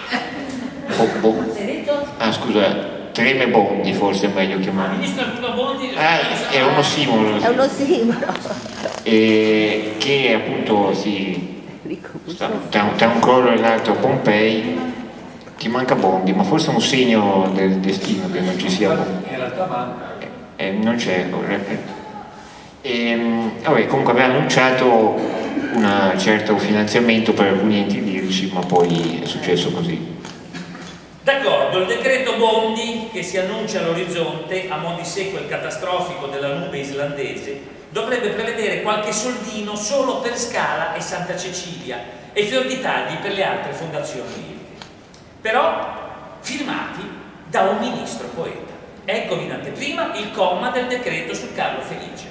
scusa, Treme Bondi forse è meglio chiamarlo. Il ministro della cultura Bondi è uno simolo. È uno simolo. Che appunto tra un crollo e l'altro Pompei ti manca Bondi, ma forse è un segno del destino che non ci sia Bondi. In realtà manca. Non c'è. Vabbè, comunque aveva annunciato un certo finanziamento per alcuni enti lirici, ma poi è successo così. D'accordo, il decreto Bondi che si annuncia all'orizzonte a mo' di sequel catastrofico della nube islandese dovrebbe prevedere qualche soldino solo per Scala e Santa Cecilia e fior di tagli per le altre fondazioni liriche, però firmati da un ministro poeta. Eccovi in anteprima il comma del decreto su Carlo Felice.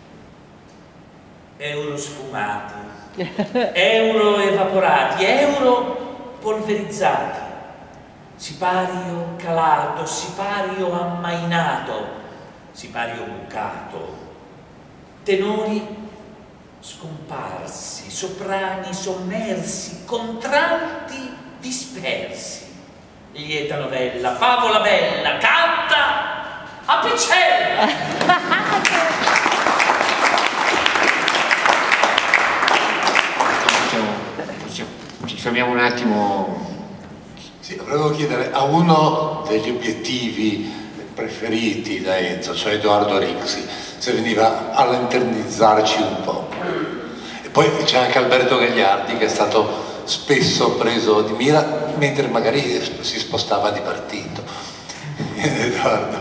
Euro sfumati, euro evaporati, euro polverizzati, sipario calato, sipario ammainato, sipario bucato, tenori scomparsi, soprani sommersi, contralti dispersi. Lieta novella, favola bella, canta a Picella! Ci fermiamo un attimo. Sì, volevo chiedere a uno degli obiettivi preferiti da Enzo, cioè Edoardo Rixi, se veniva a lanternizzarci un po'. E poi c'è anche Alberto Gagliardi che è stato spesso preso di mira mentre magari si spostava di partito. Edoardo.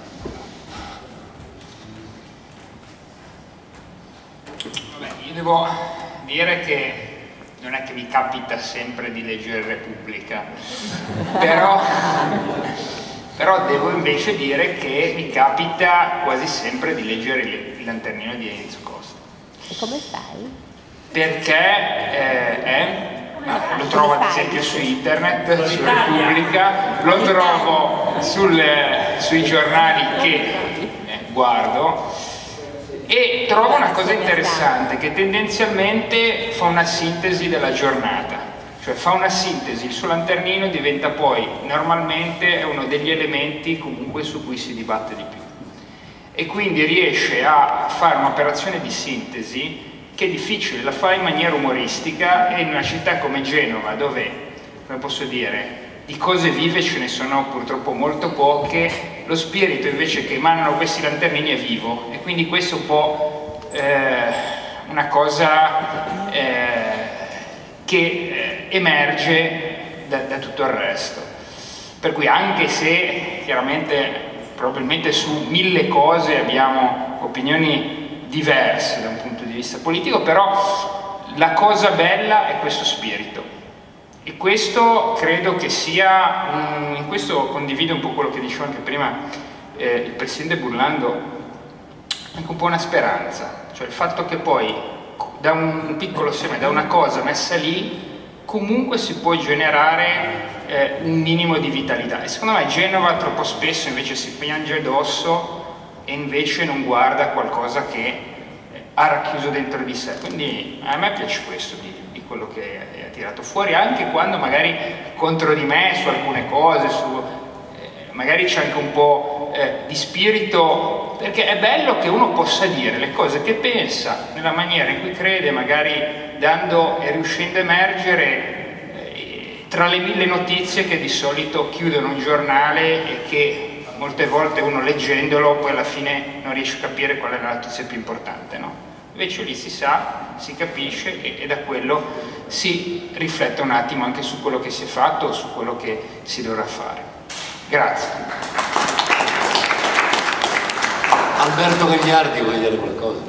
Vabbè, io devo dire che non è che mi capita sempre di leggere Repubblica, però devo invece dire che mi capita quasi sempre di leggere il lanternino di Enzo Costa. E come fai? Perché lo trovo ad esempio su internet, su Repubblica, lo trovo sui giornali che guardo, e trovo una cosa interessante, che tendenzialmente fa una sintesi della giornata, cioè fa una sintesi, il suo lanternino diventa poi normalmente uno degli elementi comunque su cui si dibatte di più, e quindi riesce a fare un'operazione di sintesi che è difficile, la fa in maniera umoristica, e in una città come Genova, dove, come posso dire, di cose vive ce ne sono purtroppo molto poche, lo spirito invece che emanano questi lanternini è vivo, e quindi questo è un po' una cosa che emerge da tutto il resto. Per cui anche se chiaramente probabilmente su 1000 cose abbiamo opinioni diverse da un punto di vista politico, però la cosa bella è questo spirito, e questo credo che sia, in questo condivido un po' quello che diceva anche prima il Presidente Burlando, anche un po' una speranza, cioè il fatto che poi da un piccolo seme, da una cosa messa lì, comunque si può generare un minimo di vitalità. E secondo me Genova troppo spesso invece si piange addosso e invece non guarda qualcosa che ha racchiuso dentro di sé. Quindi a me piace questo di quello che ha tirato fuori, anche quando magari contro di me su alcune cose, magari c'è anche un po' di spirito, perché è bello che uno possa dire le cose che pensa nella maniera in cui crede, magari dando e riuscendo a emergere tra le 1000 notizie che di solito chiudono un giornale e che molte volte uno leggendolo poi alla fine non riesce a capire qual è la notizia più importante, no? Invece lì si sa, si capisce e da quello si riflette un attimo anche su quello che si è fatto o su quello che si dovrà fare. Grazie. Alberto Gagliardi, vuoi dire qualcosa?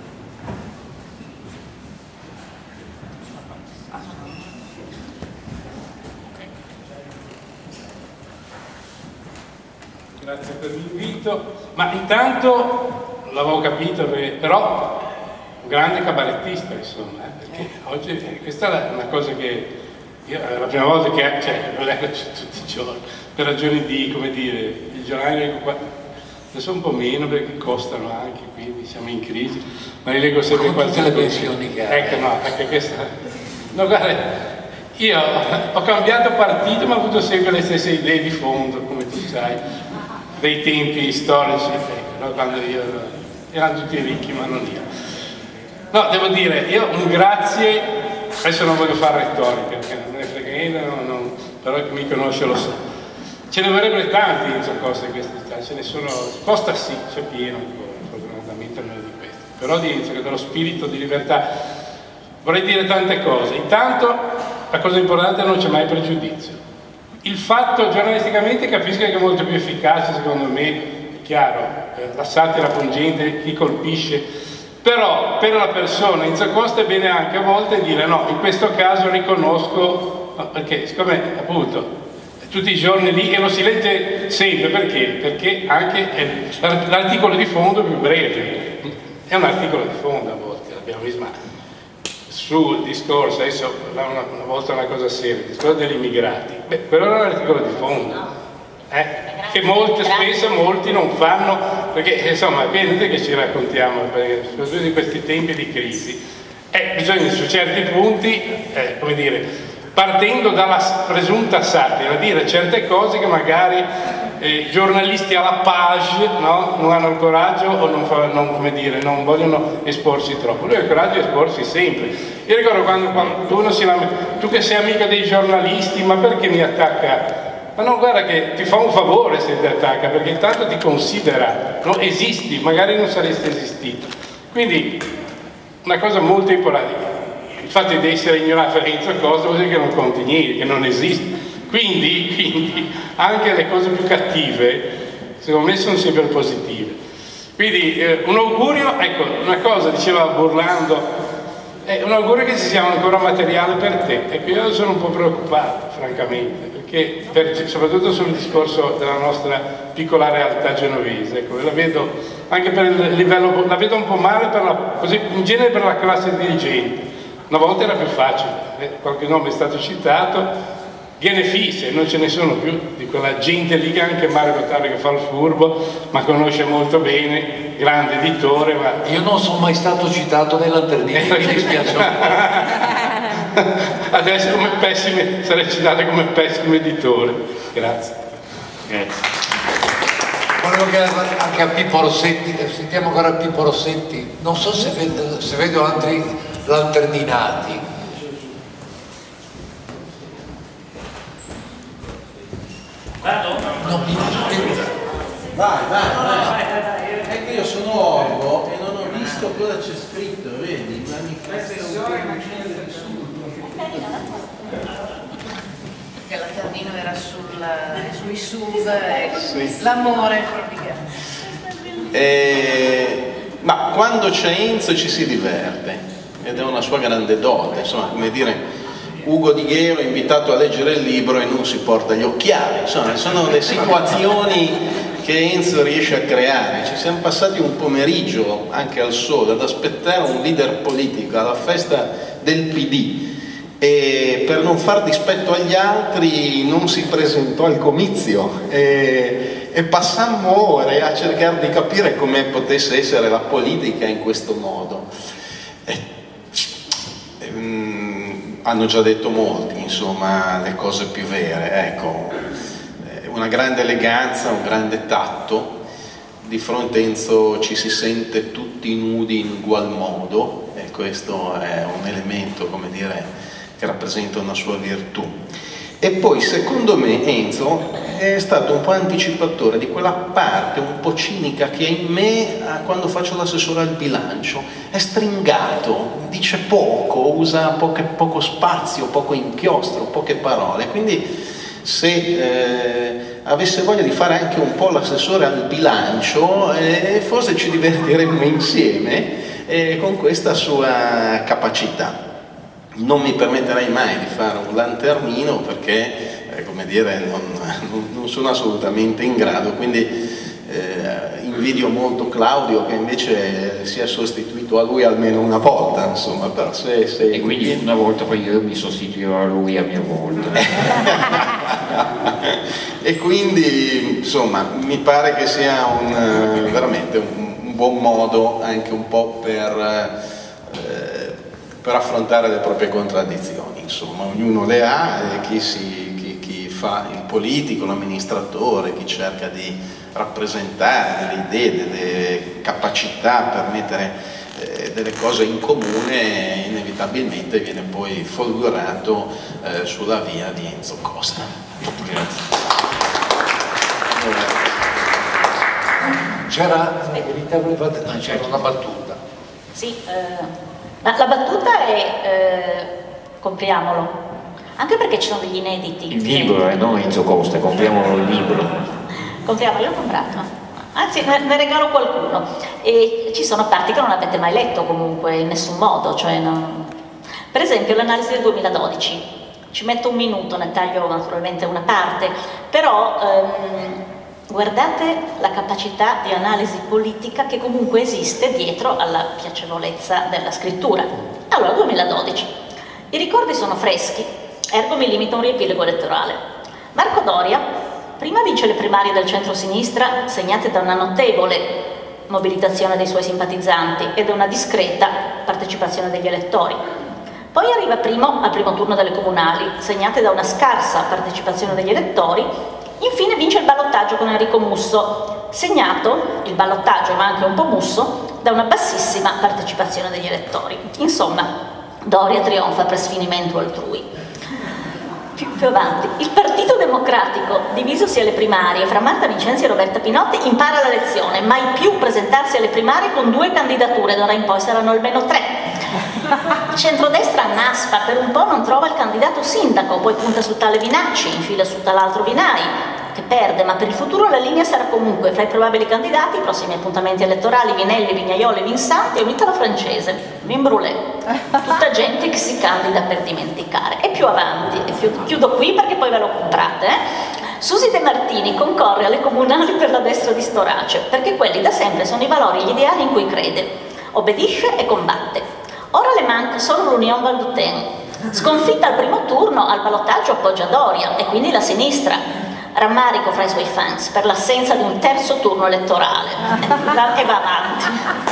Grazie per l'invito, ma intanto l'avevo capito, però un grande cabarettista, insomma, perché oggi questa è una cosa che io è la prima volta che lo leggo tutti i giorni, per ragioni di, come dire, il giornale leggo qua, adesso un po' meno perché costano anche, quindi siamo in crisi, ma li leggo sempre con tutte le pensioni che hai. Ecco, no, anche questa, no, guarda, io ho cambiato partito ma ho avuto sempre le stesse idee di fondo, come tu sai, dei tempi storici, ecco, no? Quando io erano tutti ricchi ma non io. No, devo dire, io un grazie, adesso non voglio fare retorica perché non me ne frega niente, però chi mi conosce lo sa. Ce ne vorrebbero tanti in Costa in questa città, ce ne sono, Costa sì, c'è pieno, fortunatamente non è di questo, però dello spirito di libertà vorrei dire tante cose. Intanto la cosa importante è che non c'è mai pregiudizio. Il fatto giornalisticamente capisco che è molto più efficace, secondo me, è chiaro, la satira pungente, chi colpisce, però per la persona in Costa è bene anche a volte dire no, in questo caso riconosco, no, perché siccome appunto tutti i giorni lì e lo si legge sempre, perché anche l'articolo di fondo è più breve, è un articolo di fondo a volte, l'abbiamo visto, sul discorso, adesso una volta una cosa seria, il discorso degli immigrati, quello era un articolo di fondo, che spesso molti non fanno, perché insomma è inutile che ci raccontiamo, perché soprattutto in questi tempi di crisi, bisogna su certi punti, come dire, partendo dalla presunta satira, dire certe cose che magari i giornalisti alla page, no? Non hanno il coraggio o non vogliono esporsi troppo. Lui ha il coraggio di esporsi sempre. Io ricordo quando uno si lamenta, tu che sei amico dei giornalisti, ma perché mi attacca? Ma no, guarda che ti fa un favore se ti attacca, perché intanto ti considera, no? Esisti, magari non saresti esistito. Quindi una cosa molto importante, il fatto di essere ignorato a Renzo Costa vuol dire che non conti niente, che non esiste. Quindi anche le cose più cattive, secondo me, sono sempre positive. Quindi un augurio, ecco, una cosa diceva Burlando, un augurio che ci sia ancora materiale per te. Ecco, io sono un po' preoccupato, francamente, perché soprattutto sul discorso della nostra piccola realtà genovese, ecco, la vedo anche per il livello, la vedo un po' male così, in genere per la classe dirigente. Una volta era più facile, qualche nome è stato citato, viene fisse, non ce ne sono più di quella gente lì, che anche Mario Bottari che fa il furbo, ma conosce molto bene, grande editore. Ma... Io non sono mai stato citato nei lanternini, mi dispiace un po'. Adesso come sarei citato come pessimo editore. Grazie. Volevo chiedere anche a Pippo Rossetti, sentiamo ancora Pippo Rossetti, non so se vedo altri lanterninati. Vado? No, vai. È che io sono orbo e non ho visto cosa c'è scritto, vedi? Manifestazione era sui SUV e l'amore prodigato. Ma quando c'è Enzo ci si diverte, ed è una sua grande dote, insomma, come dire, Ugo Di Ghero è invitato a leggere il libro e non si porta gli occhiali, insomma, sono le situazioni che Enzo riesce a creare. Ci siamo passati un pomeriggio anche al Sole ad aspettare un leader politico alla festa del PD e per non far dispetto agli altri non si presentò al comizio e passammo ore a cercare di capire come potesse essere la politica in questo modo. Hanno già detto molti, insomma, le cose più vere, ecco, una grande eleganza, un grande tatto. Di fronte a Enzo ci si sente tutti nudi in ugual modo, e questo è un elemento, come dire, che rappresenta una sua virtù. E poi secondo me Enzo è stato un po' anticipatore di quella parte un po' cinica che è in me quando faccio l'assessore al bilancio. È stringato, dice poco, usa poco spazio, poco inchiostro, poche parole, quindi se avesse voglia di fare anche un po' l'assessore al bilancio forse ci divertiremmo insieme con questa sua capacità. Non mi permetterei mai di fare un lanternino perché, come dire, non sono assolutamente in grado, quindi invidio molto Claudio che invece si è sostituito a lui almeno una volta, insomma, però e quindi una volta poi io mi sostituirò a lui a mia volta. E quindi, insomma, mi pare che sia veramente un buon modo anche un po' per affrontare le proprie contraddizioni, insomma, ognuno le ha, chi fa il politico, l'amministratore, chi cerca di rappresentare delle idee, delle capacità per mettere delle cose in comune, inevitabilmente viene poi folgorato sulla via di Enzo Costa. Grazie. C'era una battuta. Sì, la battuta è compriamolo, anche perché ci sono degli inediti. Il libro, non Enzo Costa, compriamolo il libro. Compriamolo, io l'ho comprato, anzi ne regalo qualcuno, e ci sono parti che non avete mai letto comunque in nessun modo, cioè per esempio l'analisi del 2012, ci metto un minuto, ne taglio naturalmente una parte, però guardate la capacità di analisi politica che comunque esiste dietro alla piacevolezza della scrittura. Allora, 2012. I ricordi sono freschi, ergo mi limito a un riepilogo elettorale. Marco Doria prima vince le primarie del centro-sinistra segnate da una notevole mobilitazione dei suoi simpatizzanti e da una discreta partecipazione degli elettori. Poi arriva primo al primo turno delle comunali, segnate da una scarsa partecipazione degli elettori. Infine vince il ballottaggio con Enrico Musso, segnato, il ballottaggio ma anche un po' Musso, da una bassissima partecipazione degli elettori. Insomma, Doria trionfa per sfinimento altrui. Più avanti, il Partito Democratico, divisosi alle primarie fra Marta Vincenzi e Roberta Pinotti, impara la lezione: mai più presentarsi alle primarie con 2 candidature, d'ora in poi saranno almeno 3. Il centrodestra annaspa, per un po' non trova il candidato sindaco, poi punta su tale Vinacci, infila su tal'altro Vinai, che perde, ma per il futuro la linea sarà comunque fra i probabili candidati, i prossimi appuntamenti elettorali, Vinelli, Vignaioli, Vinsanti e un'Italo francese, Vin Brulé, tutta gente che si candida per dimenticare. E più avanti, e chiudo qui perché poi ve lo comprate, Susi De Martini concorre alle comunali per la destra di Storace, perché quelli da sempre sono i valori e gli ideali in cui crede, obbedisce e combatte. Ora le manca solo l'Union Valdôtaine. Sconfitta al primo turno, al ballottaggio appoggia Doria e quindi la sinistra. Rammarico fra i suoi fans per l'assenza di un terzo turno elettorale. E va avanti.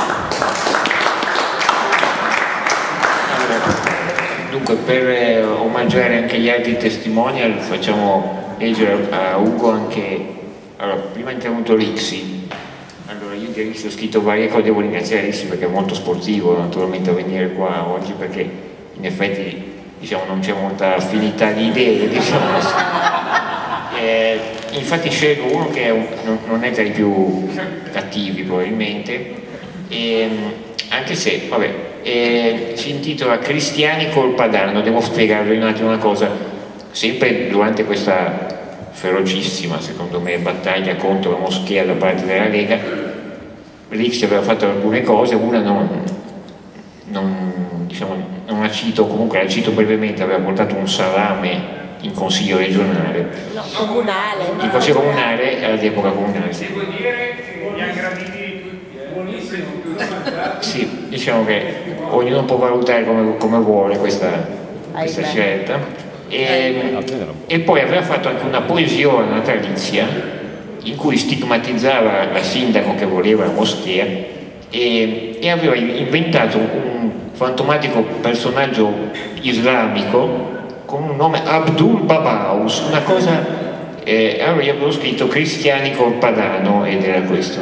Dunque, per omaggiare anche gli altri testimonial, facciamo leggere a Ugo anche. Allora, prima è intervenuto Rixi. Allora, io di Rixi ho scritto varie cose, devo ringraziare Rixi perché è molto sportivo naturalmente a venire qua oggi, perché in effetti diciamo non c'è molta affinità di idee, diciamo. Infatti scelgo uno che non è tra i più cattivi probabilmente, anche se vabbè, si intitola Cristiani colpa danno. Devo spiegarvi un attimo una cosa, sempre durante questa ferocissima, secondo me, battaglia contro la moschea da parte della Lega. Rixi aveva fatto alcune cose, una non la cito, comunque la cito brevemente, aveva portato un salame in consiglio regionale. No, comunale. In consiglio comunale, all'epoca comunale. Devo dire che li ha graditi buonissimi. Sì, diciamo che ognuno può valutare come vuole questa scelta. E poi aveva fatto anche una poesione natalizia in cui stigmatizzava la sindaco che voleva la moschea e aveva inventato un fantomatico personaggio islamico con un nome Abdul Babaus, una cosa, allora io avevo scritto Cristiani col Padano ed era questo.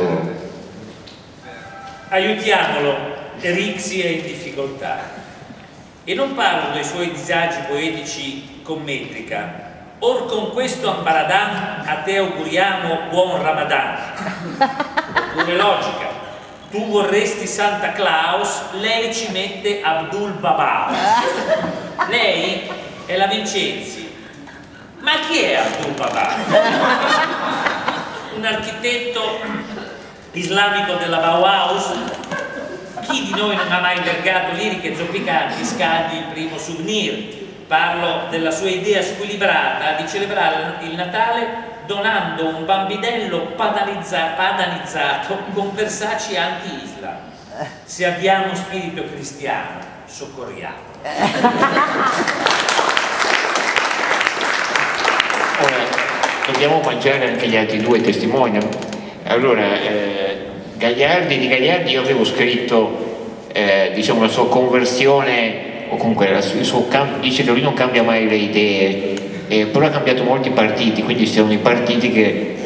Aiutiamolo, Rixi è in difficoltà e non parlo dei suoi disagi poetici con metrica. Or con questo ambaradan a te auguriamo buon Ramadan. Oppure logica, tu vorresti Santa Claus, lei ci mette Abdul Babaus. Lei è la Vincenzi. Ma chi è Abdul Babaus? Un architetto islamico della Bauhaus? Chi di noi non ha mai vergato liriche zoppicanti, scagli il primo souvenir? Parlo della sua idea squilibrata di celebrare il Natale donando un bambidello padanizzato con Versace anti-Islam. Se abbiamo spirito cristiano, soccorriamo. Ora, dobbiamo mangiare anche gli altri due testimoni. Allora, di Gagliardi io avevo scritto diciamo la sua conversione, o comunque dice che lui non cambia mai le idee, però ha cambiato molti partiti, quindi siamo i partiti che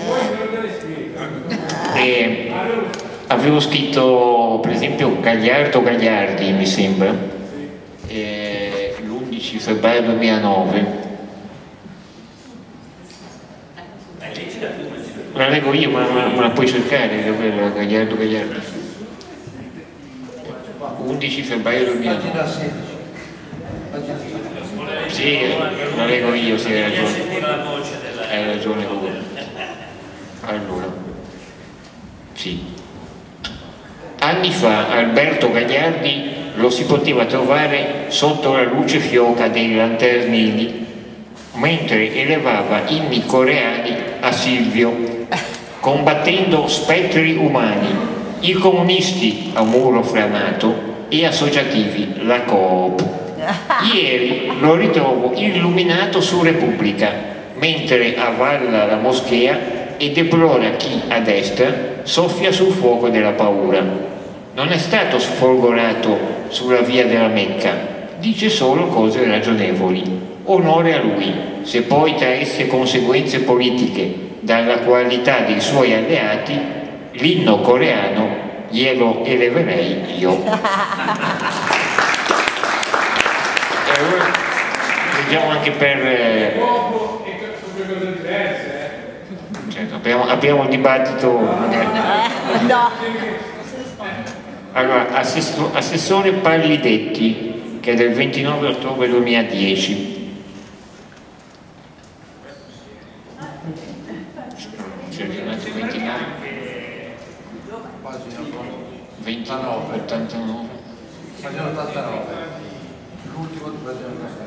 avevo scritto per esempio Gagliardi mi sembra, l'11 febbraio 2009. La leggo io, ma la puoi cercare, Gagliardi. 11 febbraio 2009. Sì, la leggo io, sì, hai ragione. Hai ragione tu. Allora, sì. Anni fa Alberto Gagliardi lo si poteva trovare sotto la luce fioca dei lanternini mentre elevava inni coreani a Silvio, combattendo spettri umani, i comunisti a muro franato e associativi, la Coop. Ieri lo ritrovo illuminato su Repubblica, mentre avvalla la moschea e deplora chi a destra soffia sul fuoco della paura. Non è stato sfolgorato sulla via della Mecca, dice solo cose ragionevoli. Onore a lui, se poi traesse conseguenze politiche dalla qualità dei suoi alleati, l'inno coreano glielo eleverei io. E allora vediamo anche per certo, apriamo il dibattito. No. Allora, assessore Pallidetti, che è del 29 ottobre 2010. Selezionato 29, 89. Pagina 89. L'ultimo di pagina 89.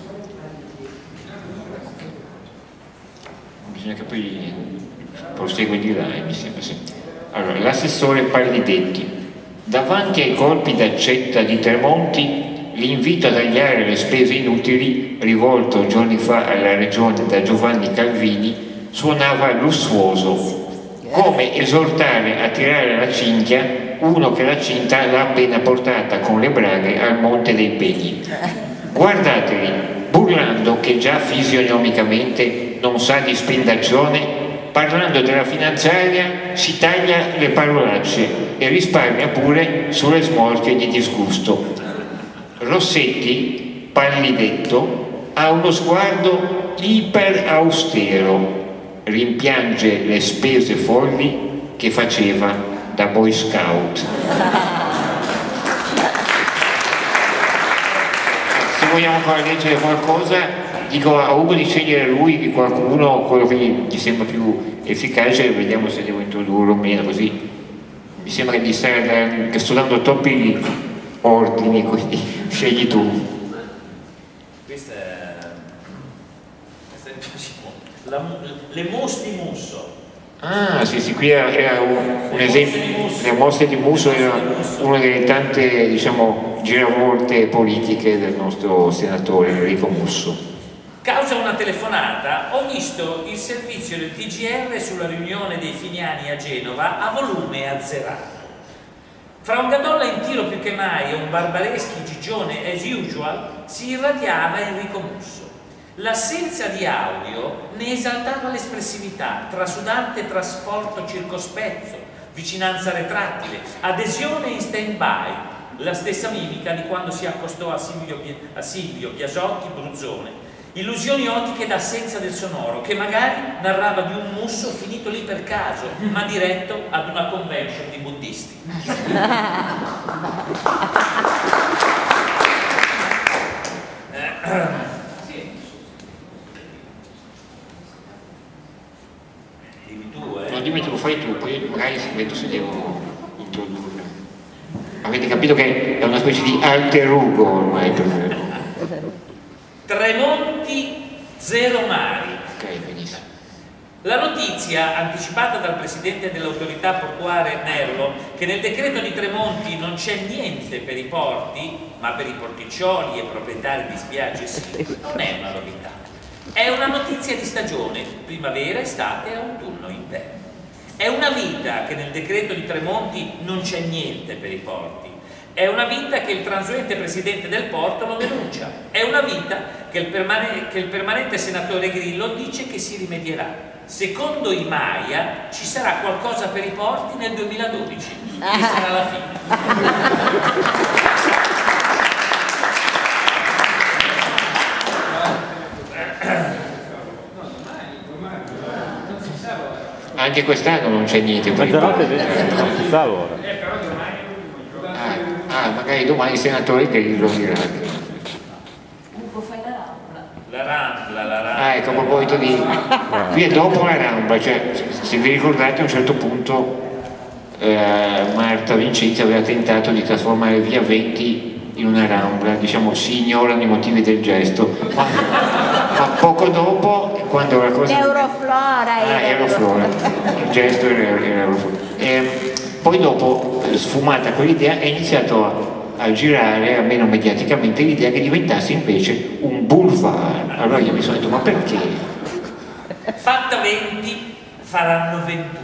Bisogna che poi prosegue di là, mi sembra, sì. Allora, l'assessore Pallidetti. Davanti ai colpi d'accetta di Tremonti, l'invito a tagliare le spese inutili, rivolto giorni fa alla Regione da Giovanni Calvini, suonava lussuoso, come esortare a tirare la cinghia uno che la cinta l'ha appena portata con le braghe al Monte dei Pegni. Guardateli, burlando che già fisionomicamente non sa di spendaccione, parlando della finanziaria si taglia le parolacce e risparmia pure sulle smorfie di disgusto. Rossetti, pallidetto, ha uno sguardo iper austero, rimpiange le spese folli che faceva da Boy Scout. Se vogliamo ancora leggere qualcosa, dico a Ugo di scegliere lui qualcuno, quello che gli sembra più efficace, vediamo se devo introdurlo o meno, così mi sembra che sto dando troppi ordini, quindi scegli tu. Questa è le mosche di Musso. Ah sì, qui era un esempio, le mostre di Musso era una delle tante, diciamo, giravolte politiche del nostro senatore Enrico Musso. Causa una telefonata, ho visto il servizio del TGR sulla riunione dei Finiani a Genova a volume azzerato. Fra un Gadolla in tiro più che mai e un Barbareschi gigione as usual si irradiava Enrico Musso. L'assenza di audio ne esaltava l'espressività, trasudante trasporto circospezzo, vicinanza retrattile, adesione in stand-by, la stessa mimica di quando si accostò a Silvio Biasotti Bruzzone, illusioni ottiche d'assenza del sonoro, che magari narrava di un Musso finito lì per caso, ma diretto ad una convention di buddisti. No, dimmi tu, fai tu, poi magari vedo se devo introdurre. Avete capito che è una specie di alter Ugo ormai per me. Tremonti zero mari. Ok, benissimo. La notizia, anticipata dal presidente dell'autorità portuale Merlo, che nel decreto di Tremonti non c'è niente per i porti, ma per i porticcioli e proprietari di spiagge sì, non è una novità. È una notizia di stagione, primavera, estate, autunno, inverno. È una vita che nel decreto di Tremonti non c'è niente per i porti. È una vita che il transuente presidente del porto lo denuncia. È una vita che il permanente senatore Grillo dice che si rimedierà. Secondo i Maia ci sarà qualcosa per i porti nel 2012 e sarà la fine. Anche quest'anno non c'è niente per i porti. Non si sa ora. Magari domani il senatore Grillo dirà. Ugo, fai la Rambla. La Rambla. Ecco, a proposito di... Qui è dopo la Rambla, cioè se vi ricordate a un certo punto Marta Vincenzi aveva tentato di trasformare via 20 in una Rambla, diciamo si ignorano i motivi del gesto, ma poco dopo, quando la cosa... Euroflora, il gesto era Euroflora. Poi dopo, sfumata quell'idea, è iniziato a girare, almeno mediaticamente, l'idea che diventasse invece un boulevard. Allora io mi sono detto, ma perché? Fatta 20, faranno 21.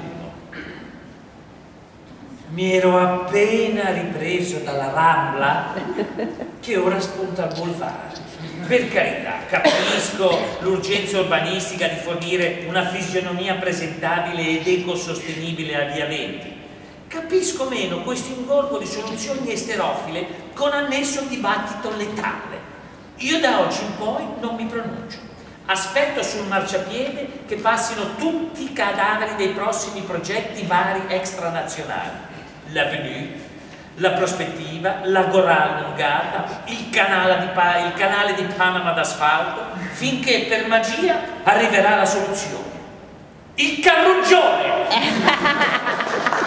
Mi ero appena ripreso dalla Rambla che ora spunta al boulevard. Per carità, capisco l'urgenza urbanistica di fornire una fisionomia presentabile ed ecosostenibile a Via 20. Capisco meno questo ingorgo di soluzioni esterofile con annesso dibattito letale. Io da oggi in poi non mi pronuncio. Aspetto sul marciapiede che passino tutti i cadaveri dei prossimi progetti vari extranazionali. L'Avenue, la prospettiva, la Gorà allungata, il canale di Panama d'asfalto, finché per magia arriverà la soluzione. Il carruggione!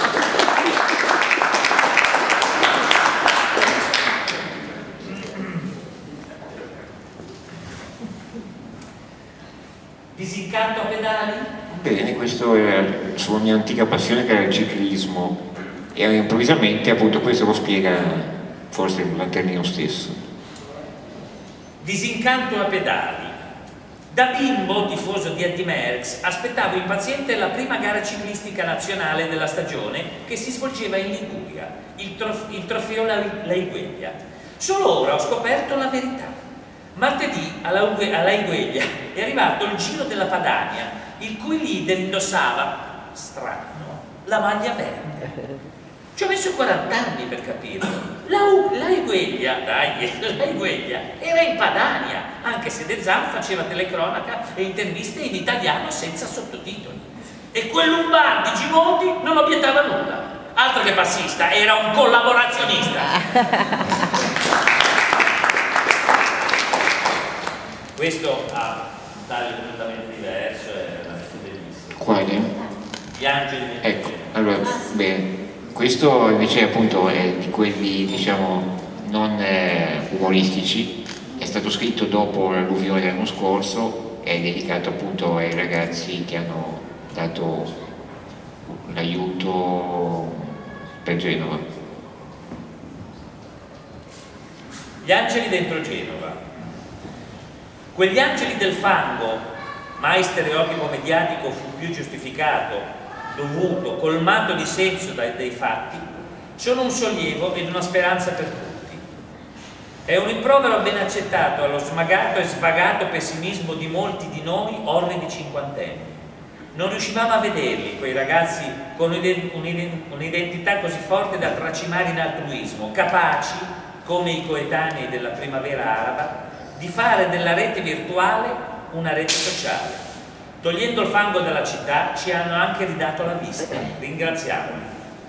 Disincanto a pedali? Bene, questo era sulla mia antica passione che era il ciclismo e improvvisamente appunto questo lo spiega forse il lanternino stesso. Disincanto a pedali. Da bimbo, tifoso di Eddy Merckx, aspettavo impaziente la prima gara ciclistica nazionale della stagione che si svolgeva in Liguria, il trofeo Laigueglia. Solo ora ho scoperto la verità. Martedì alla Laigueglia è arrivato il Giro della Padania, il cui leader indossava, strano, la maglia verde. Ci ho messo 40 anni per capirlo. Laigueglia era in Padania, anche se De Zan faceva telecronaca e interviste in italiano senza sottotitoli. E quel Lombardi Gimondi non obiettava nulla. Altro che passista, era un collaborazionista. Questo ha un taglio completamente diverso, è veramente bellissimo. Quale? Gli angeli. Ecco, allora, bene. Questo invece appunto è di quelli, diciamo, non umoristici, è stato scritto dopo l'alluvione dell'anno scorso, è dedicato appunto ai ragazzi che hanno dato l'aiuto per Genova. Gli angeli dentro Genova. Quegli angeli del fango, mai stereotipo mediatico fu più giustificato, dovuto, colmato di senso dai fatti, sono un sollievo ed una speranza per tutti. È un rimprovero ben accettato allo smagato e svagato pessimismo di molti di noi orridi cinquantenni. Non riuscivamo a vederli, quei ragazzi con un'identità così forte da tracimare in altruismo, capaci, come i coetanei della primavera araba, di fare della rete virtuale una rete sociale. Togliendo il fango dalla città ci hanno anche ridato la vista. Ringraziamoli.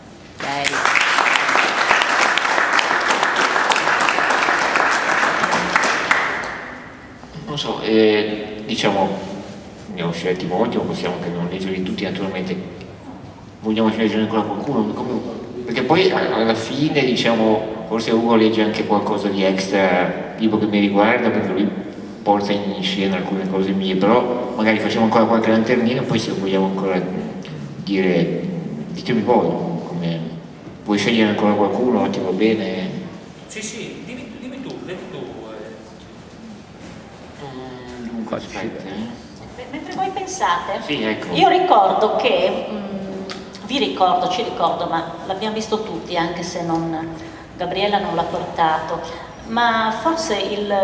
Non so, diciamo, ne ho scelti molti, ma possiamo anche non leggerli tutti naturalmente. Vogliamo leggere ancora qualcuno? Perché poi alla fine, diciamo, forse Ugo legge anche qualcosa di extra libro che mi riguarda, perché lui porta in scena alcune cose mie, però magari facciamo ancora qualche lanternino, poi se vogliamo ancora dire, ditemi voi, come vuoi scegliere ancora qualcuno, ti va bene? Sì, dimmi tu, vedi tu. Dunque, aspetta. Mentre voi pensate, sì, ecco. Io ricordo che, ci ricordo, ma l'abbiamo visto tutti, anche se Gabriella non l'ha portato, ma forse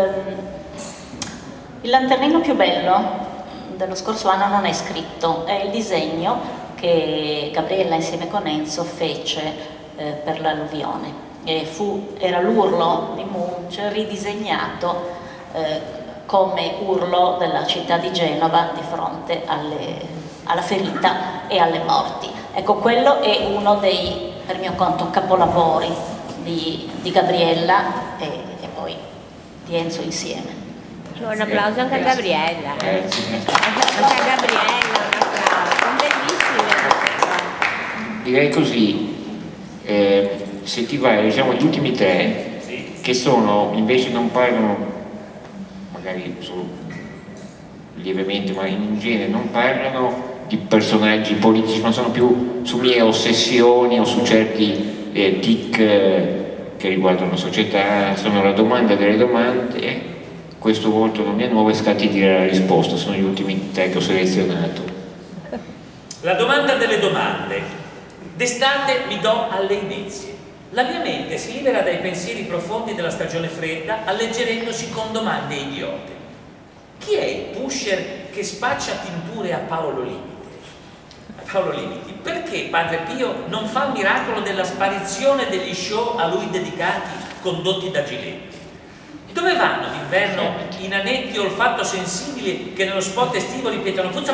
il lanternino più bello dello scorso anno non è scritto, è il disegno che Gabriella insieme con Enzo fece per l'alluvione. Era l'urlo di Munch ridisegnato come urlo della città di Genova di fronte alla ferita e alle morti. Ecco, quello è uno dei, per mio conto, capolavori di Gabriella e poi di Enzo insieme. Un applauso anche a Gabriella. Anche a Gabriella un applauso, sono bellissime. Direi così, se ti vai, diciamo gli ultimi tre, che sono, invece non parlano, magari solo lievemente, ma in genere non parlano di personaggi politici, ma sono più su mie ossessioni o su certi tic che riguardano la società, sono la domanda delle domande. Questo volto non mi è nuovo e scatti a dire la risposta, sono gli ultimi tre che ho selezionato. La domanda delle domande. D'estate mi do alle inezie. La mia mente si libera dai pensieri profondi della stagione fredda alleggerendosi con domande idiote. Chi è il pusher che spaccia tinture a Paolo Limiti? Perché Padre Pio non fa il miracolo della sparizione degli show a lui dedicati condotti da Giletti? Dove vanno d'inverno i nanetti olfatto sensibili che nello spot estivo ripetono puzza.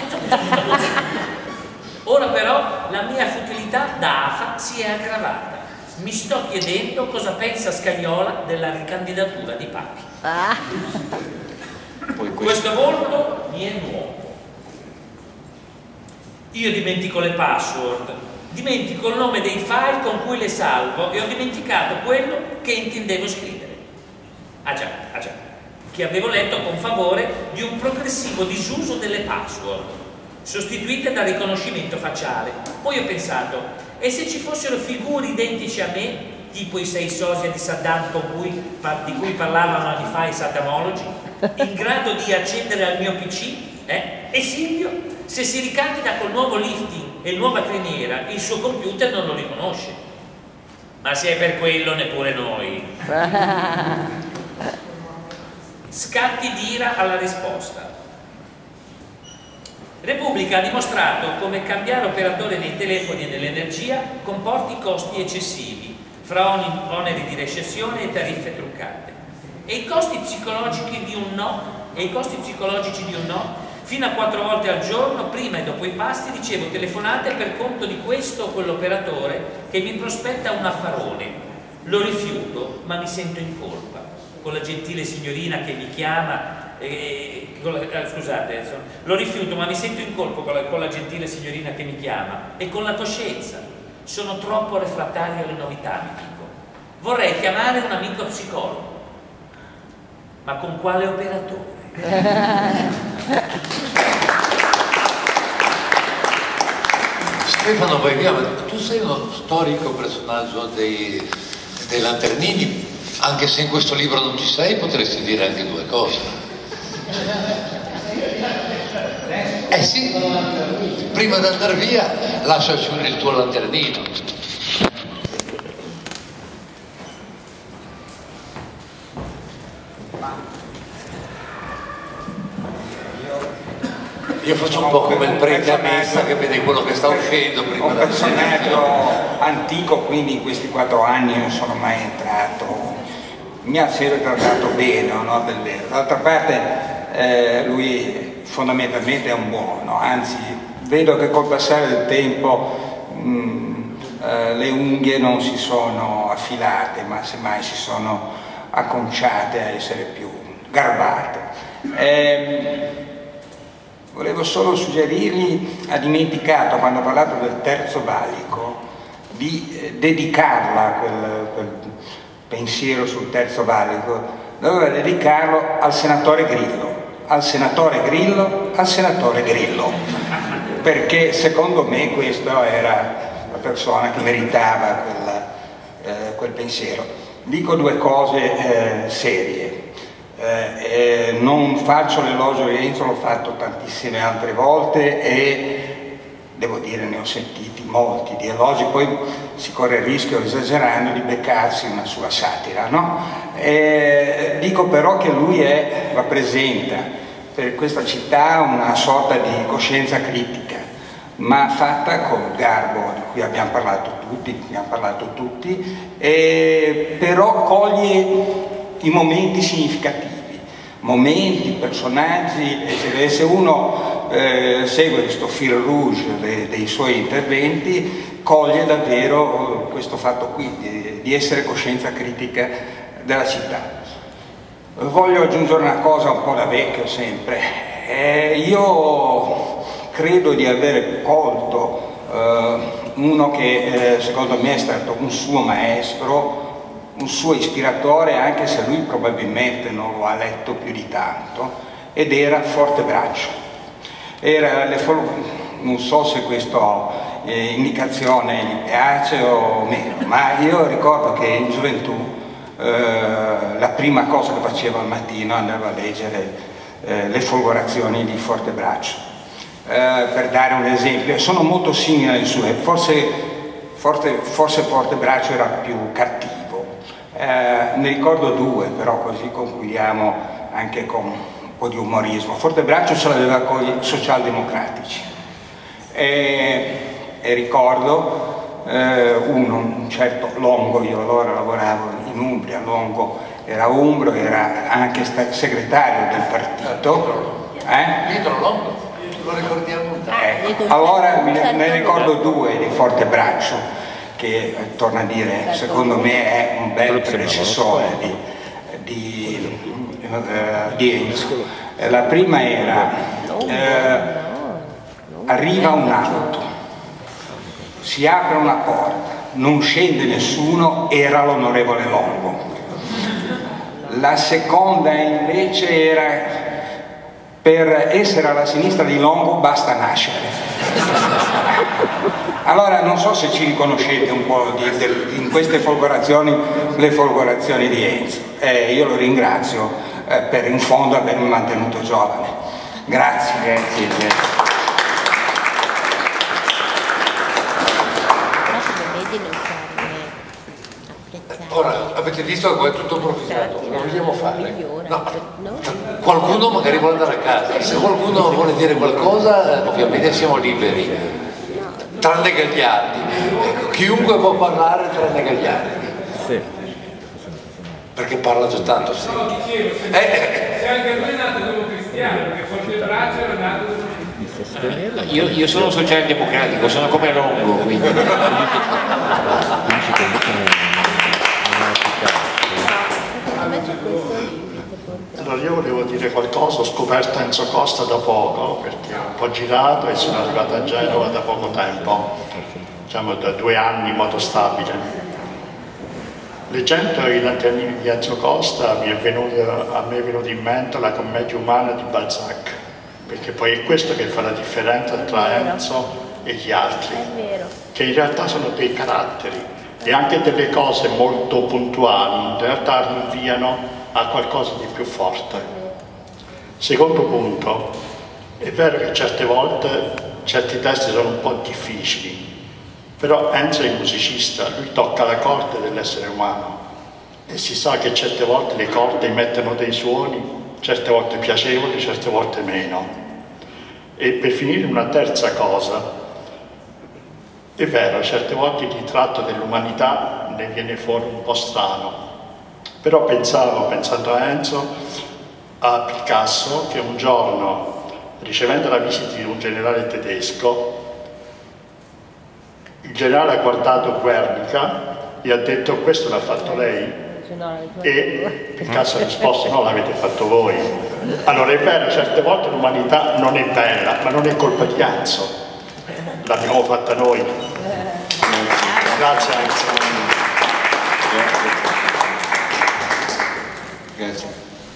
Ora però la mia futilità da afa si è aggravata. Mi sto chiedendo cosa pensa Scagliola della ricandidatura di Papi. Questo volto mi è nuovo. Io dimentico le password, dimentico il nome dei file con cui le salvo e ho dimenticato quello che intendevo scrivere. Ah già, che avevo letto con favore di un progressivo disuso delle password, sostituite dal riconoscimento facciale. Poi ho pensato, e se ci fossero figure identici a me, tipo i 6 sosia di Saddam di cui parlavano anni fa i Saddamologi, in grado di accedere al mio PC? E Silvio, se si ricandida col nuovo lifting e nuova criniera, il suo computer non lo riconosce. Ma se è per quello, neppure noi. Scatti d'ira alla risposta. Repubblica ha dimostrato come cambiare operatore nei telefoni e dell'energia comporti costi eccessivi, fra oneri di recessione e tariffe truccate. E i costi psicologici di un no, fino a 4 volte al giorno, prima e dopo i pasti, ricevo telefonate per conto di questo o quell'operatore che mi prospetta un affarone. Lo rifiuto, ma mi sento in colpa. Con la gentile signorina che mi chiama scusate, lo rifiuto, ma mi sento in colpa con la gentile signorina che mi chiama e con la coscienza. Sono troppo refrattario alle novità, mi dico. Vorrei chiamare un amico psicologo, ma con quale operatore? Stefano Bagliamo, tu sei uno storico personaggio dei lanternini, anche se in questo libro non ci sei, potresti dire anche due cose. Eh sì, prima di andare via lasciaci il tuo lanternino. Io faccio un po' come il prete a messa che vede quello che sta uscendo prima. Un personaggio antico, quindi in questi 4 anni non sono mai entrato, mi ha sempre trattato bene, no, del vero. D'altra parte lui fondamentalmente è un buono, anzi vedo che col passare del tempo le unghie non si sono affilate, ma semmai si sono acconciate a essere più garbate. Volevo solo suggerirgli, ha dimenticato quando ha parlato del terzo valico di dedicarla a quel pensiero sul terzo valico, doveva dedicarlo al senatore Grillo, al senatore Grillo, al senatore Grillo, perché secondo me questa era la persona che meritava quel pensiero. Dico 2 cose serie. Non faccio l'elogio di Enzo, l'ho fatto tantissime altre volte e devo dire ne ho sentiti molti di elogi, poi si corre il rischio, esagerando, di beccarsi una sua satira, no? Dico però che lui rappresenta per questa città una sorta di coscienza critica, ma fatta con garbo, di cui abbiamo parlato tutti, però coglie i momenti significativi, momenti, personaggi, e se uno segue questo fil rouge dei suoi interventi, coglie davvero questo fatto qui, di essere coscienza critica della città. Voglio aggiungere una cosa un po' da vecchio sempre. Io credo di aver colto uno che secondo me è stato un suo maestro, un suo ispiratore, anche se lui probabilmente non lo ha letto più di tanto, ed era Fortebraccio. Non so se questa indicazione gli piace o meno, ma io ricordo che in gioventù la prima cosa che facevo al mattino andavo a leggere le folgorazioni di Fortebraccio. Per dare un esempio, sono molto simili alle sue, forse Fortebraccio era più cattivo. Ne ricordo 2, però così concludiamo anche con un po' di umorismo. Fortebraccio ce l'aveva con i socialdemocratici e ricordo un certo Longo, io allora lavoravo in Umbria, Longo era umbro, era anche segretario del partito. Pietro Longo, lo ricordiamo? Allora ne ricordo 2 di Fortebraccio, che torna a dire, secondo me è un bel predecessore di Enzo. La prima era, arriva un'auto, si apre una porta, non scende nessuno, era l'onorevole Longo. La seconda invece era, per essere alla sinistra di Longo basta nascere. Allora non so se ci riconoscete un po' in queste folgorazioni, le folgorazioni di Enzo. Io lo ringrazio per in fondo avermi mantenuto giovane. Grazie. Ora, avete visto che è tutto improvvisato, lo vogliamo fare? No. Qualcuno magari vuole andare a casa, se qualcuno vuole dire qualcosa, ovviamente siamo liberi, tranne Gagliardi. Ecco, chiunque può parlare tranne Gagliardi. Sì. Perché parla già tanto, sì. No, dicevo, se anche lui è nato democristiano, perché Fortebraccio era nato io sono socialdemocratico, sono come Longo, quindi. Allora io volevo dire qualcosa. Ho scoperto Enzo Costa da poco, perché ho un po' girato e sono arrivato a Genova da poco tempo, diciamo da 2 anni in modo stabile. Leggendo i Tanti anni di Enzo Costa a me è venuto in mente la commedia umana di Balzac, perché poi è questo che fa la differenza tra Enzo e gli altri, che in realtà sono dei caratteri e anche delle cose molto puntuali in realtà rinviano a qualcosa di più forte. Secondo punto, è vero che certe volte certi testi sono un po' difficili, però Enzo è un musicista, lui tocca la corda dell'essere umano e si sa che certe volte le corde emettono dei suoni, certe volte piacevoli, certe volte meno. E per finire una terza cosa, è vero, certe volte il ritratto dell'umanità ne viene fuori un po' strano, però pensando a Enzo, a Picasso, che un giorno, ricevendo la visita di un generale tedesco, il generale ha guardato Guernica e ha detto: questo l'ha fatto lei? E Picasso ha risposto: no, l'avete fatto voi. Allora è vero, certe volte l'umanità non è bella, ma non è colpa di Enzo, l'abbiamo fatta noi. Grazie Enzo. Grazie.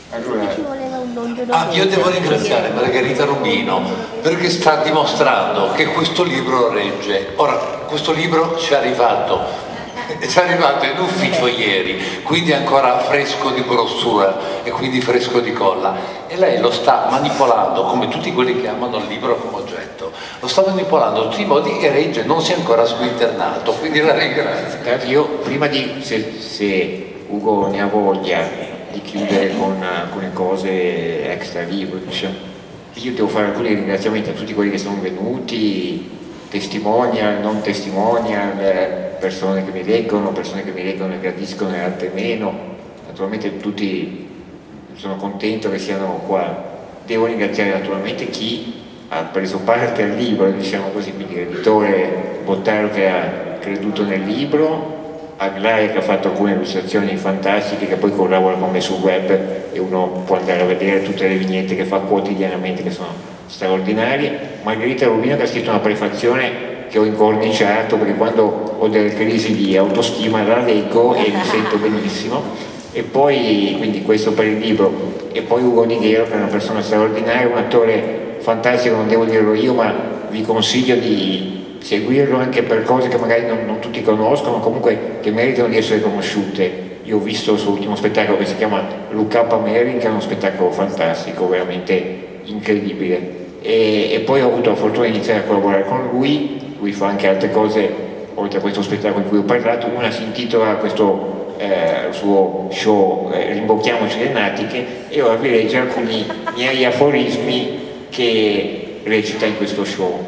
Io devo ringraziare Margherita Rubino perché sta dimostrando che questo libro regge. Ora, questo libro ci è arrivato in ufficio ieri, quindi è ancora fresco di brossura e quindi fresco di colla, e lei lo sta manipolando come tutti quelli che amano il libro come oggetto, lo sta manipolando in tutti i modi e regge, non si è ancora squinternato, quindi la ringrazio. Io prima di, se Ugo ne ha voglia di chiudere con alcune cose extra libro, diciamo, io devo fare alcuni ringraziamenti a tutti quelli che sono venuti, testimonial, non testimonial, persone che mi leggono e gradiscono e altre meno. Naturalmente tutti, sono contento che siano qua. Devo ringraziare naturalmente chi ha preso parte al libro, diciamo così, quindi l'editore Bottaro che ha creduto nel libro, Aglaia che ha fatto alcune illustrazioni fantastiche, che poi collabora con me sul web e uno può andare a vedere tutte le vignette che fa quotidianamente, che sono straordinarie. Margherita Rubino che ha scritto una prefazione che ho incorniciato perché quando ho delle crisi di autostima la leggo e mi sento benissimo. E poi, quindi questo per il libro, e poi Ugo Nighero che è una persona straordinaria, un attore fantastico, non devo dirlo io, ma vi consiglio di seguirlo anche per cose che magari non tutti conoscono, comunque che meritano di essere conosciute. Io ho visto il suo ultimo spettacolo che si chiama Look Up America, che è uno spettacolo fantastico, veramente incredibile. E poi ho avuto la fortuna di iniziare a collaborare con lui fa anche altre cose oltre a questo spettacolo di cui ho parlato. Una si intitola questo suo show Rimbocchiamoci le natiche, e ora vi leggo alcuni miei aforismi che recita in questo show.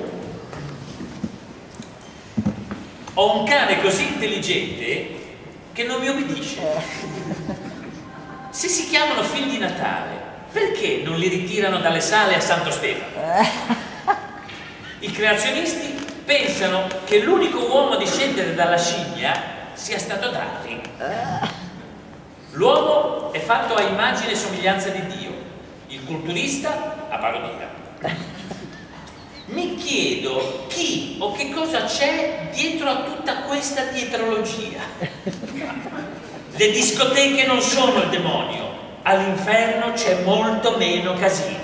Ho un cane così intelligente che non mi obbedisce. Se si chiamano figli di Natale, perché non li ritirano dalle sale a Santo Stefano? I creazionisti pensano che l'unico uomo a discendere dalla scimmia sia stato Darwin. L'uomo è fatto a immagine e somiglianza di Dio, il culturista a parodia. Mi chiedo chi o che cosa c'è dietro a tutta questa dietrologia. Le discoteche non sono il demonio, all'inferno c'è molto meno casino.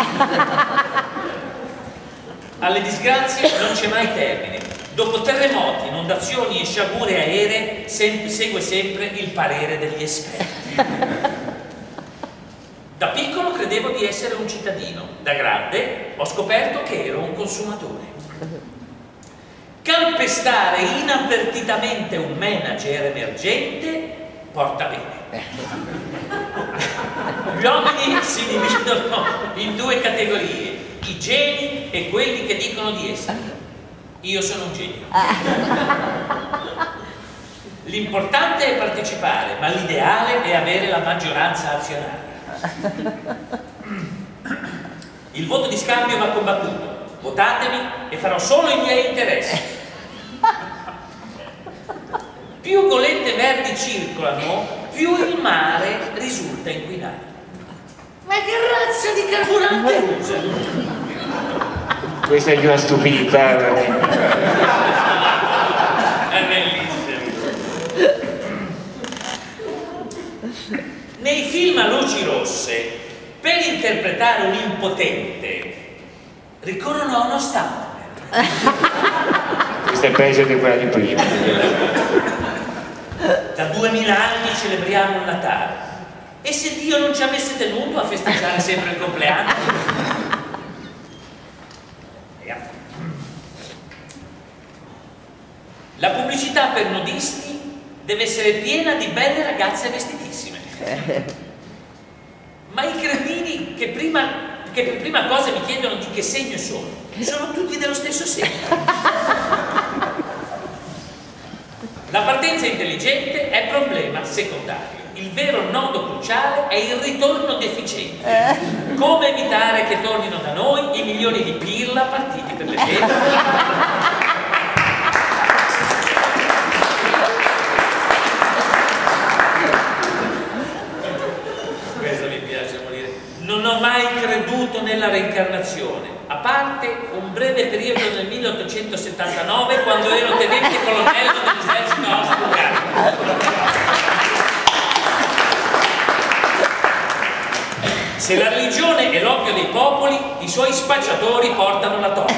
Alle disgrazie non c'è mai termine. Dopo terremoti, inondazioni e sciagure aeree segue sempre il parere degli esperti. Da piccolo credevo di essere un cittadino, da grande ho scoperto che ero un consumatore. Calpestare inavvertitamente un manager emergente porta bene. Gli uomini si dividono in 2 categorie, i geni e quelli che dicono di essere. Io sono un genio. L'importante è partecipare, ma l'ideale è avere la maggioranza azionaria. Il voto di scambio va combattuto. Votatemi e farò solo i miei interessi. Più golette verdi circolano, più il mare risulta inquinato. Ma che razza di carburante usa? Questa è di una stupidità. È bellissimo. Nei film a luci rosse, per interpretare un impotente, ricorrono a uno stuntman. Questa è peggio di quella di prima. Da 2000 anni celebriamo il Natale. E se Dio non ci avesse tenuto a festeggiare sempre il compleanno? La pubblicità per nudisti deve essere piena di belle ragazze vestitissime. Ma i cretini che per prima cosa mi chiedono di che segno sono tutti dello stesso segno. La partenza intelligente è problema secondario. Il vero nodo cruciale è il ritorno deficiente. Come evitare che tornino da noi i milioni di pirla partiti per le ferie? Non ho mai creduto nella reincarnazione, a parte un breve periodo nel 1879 quando ero tenente colonnello dell'esercito austro-ungarico. Se la religione è l'oppio dei popoli, i suoi spacciatori portano la torta.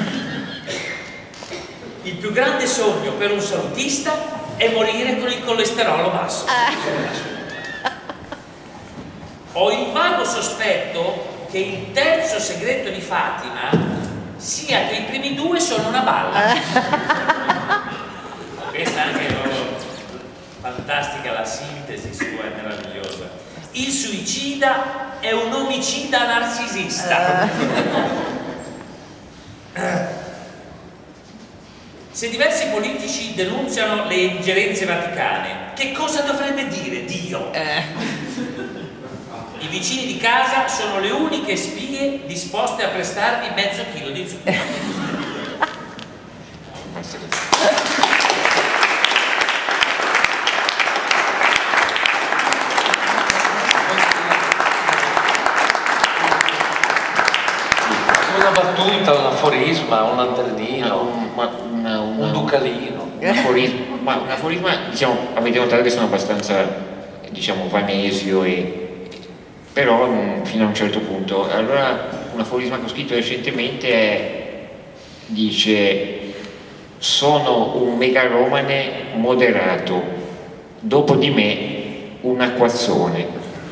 Il più grande sogno per un salutista è morire con il colesterolo basso. Ho il vago sospetto che il terzo segreto di Fatima sia che i primi due sono una balla. Questa è anche fantastica, la sintesi sua è meravigliosa. Il suicida è un omicida narcisista. Se diversi politici denunziano le ingerenze vaticane, che cosa dovrebbe dire Dio? I vicini di casa sono le uniche spie disposte a prestarvi mezzo chilo di zucchero. Una battuta, un aforisma, un lanternino, un ducalino. Un aforisma, diciamo, avete notato che sono abbastanza, diciamo, vanesio però fino a un certo punto. Allora, un aforisma che ho scritto recentemente dice: sono un megalomane moderato, dopo di me un acquazzone.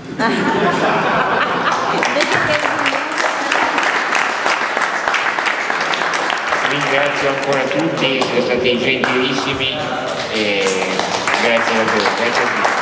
Ringrazio ancora tutti, siete stati gentilissimi e grazie a voi.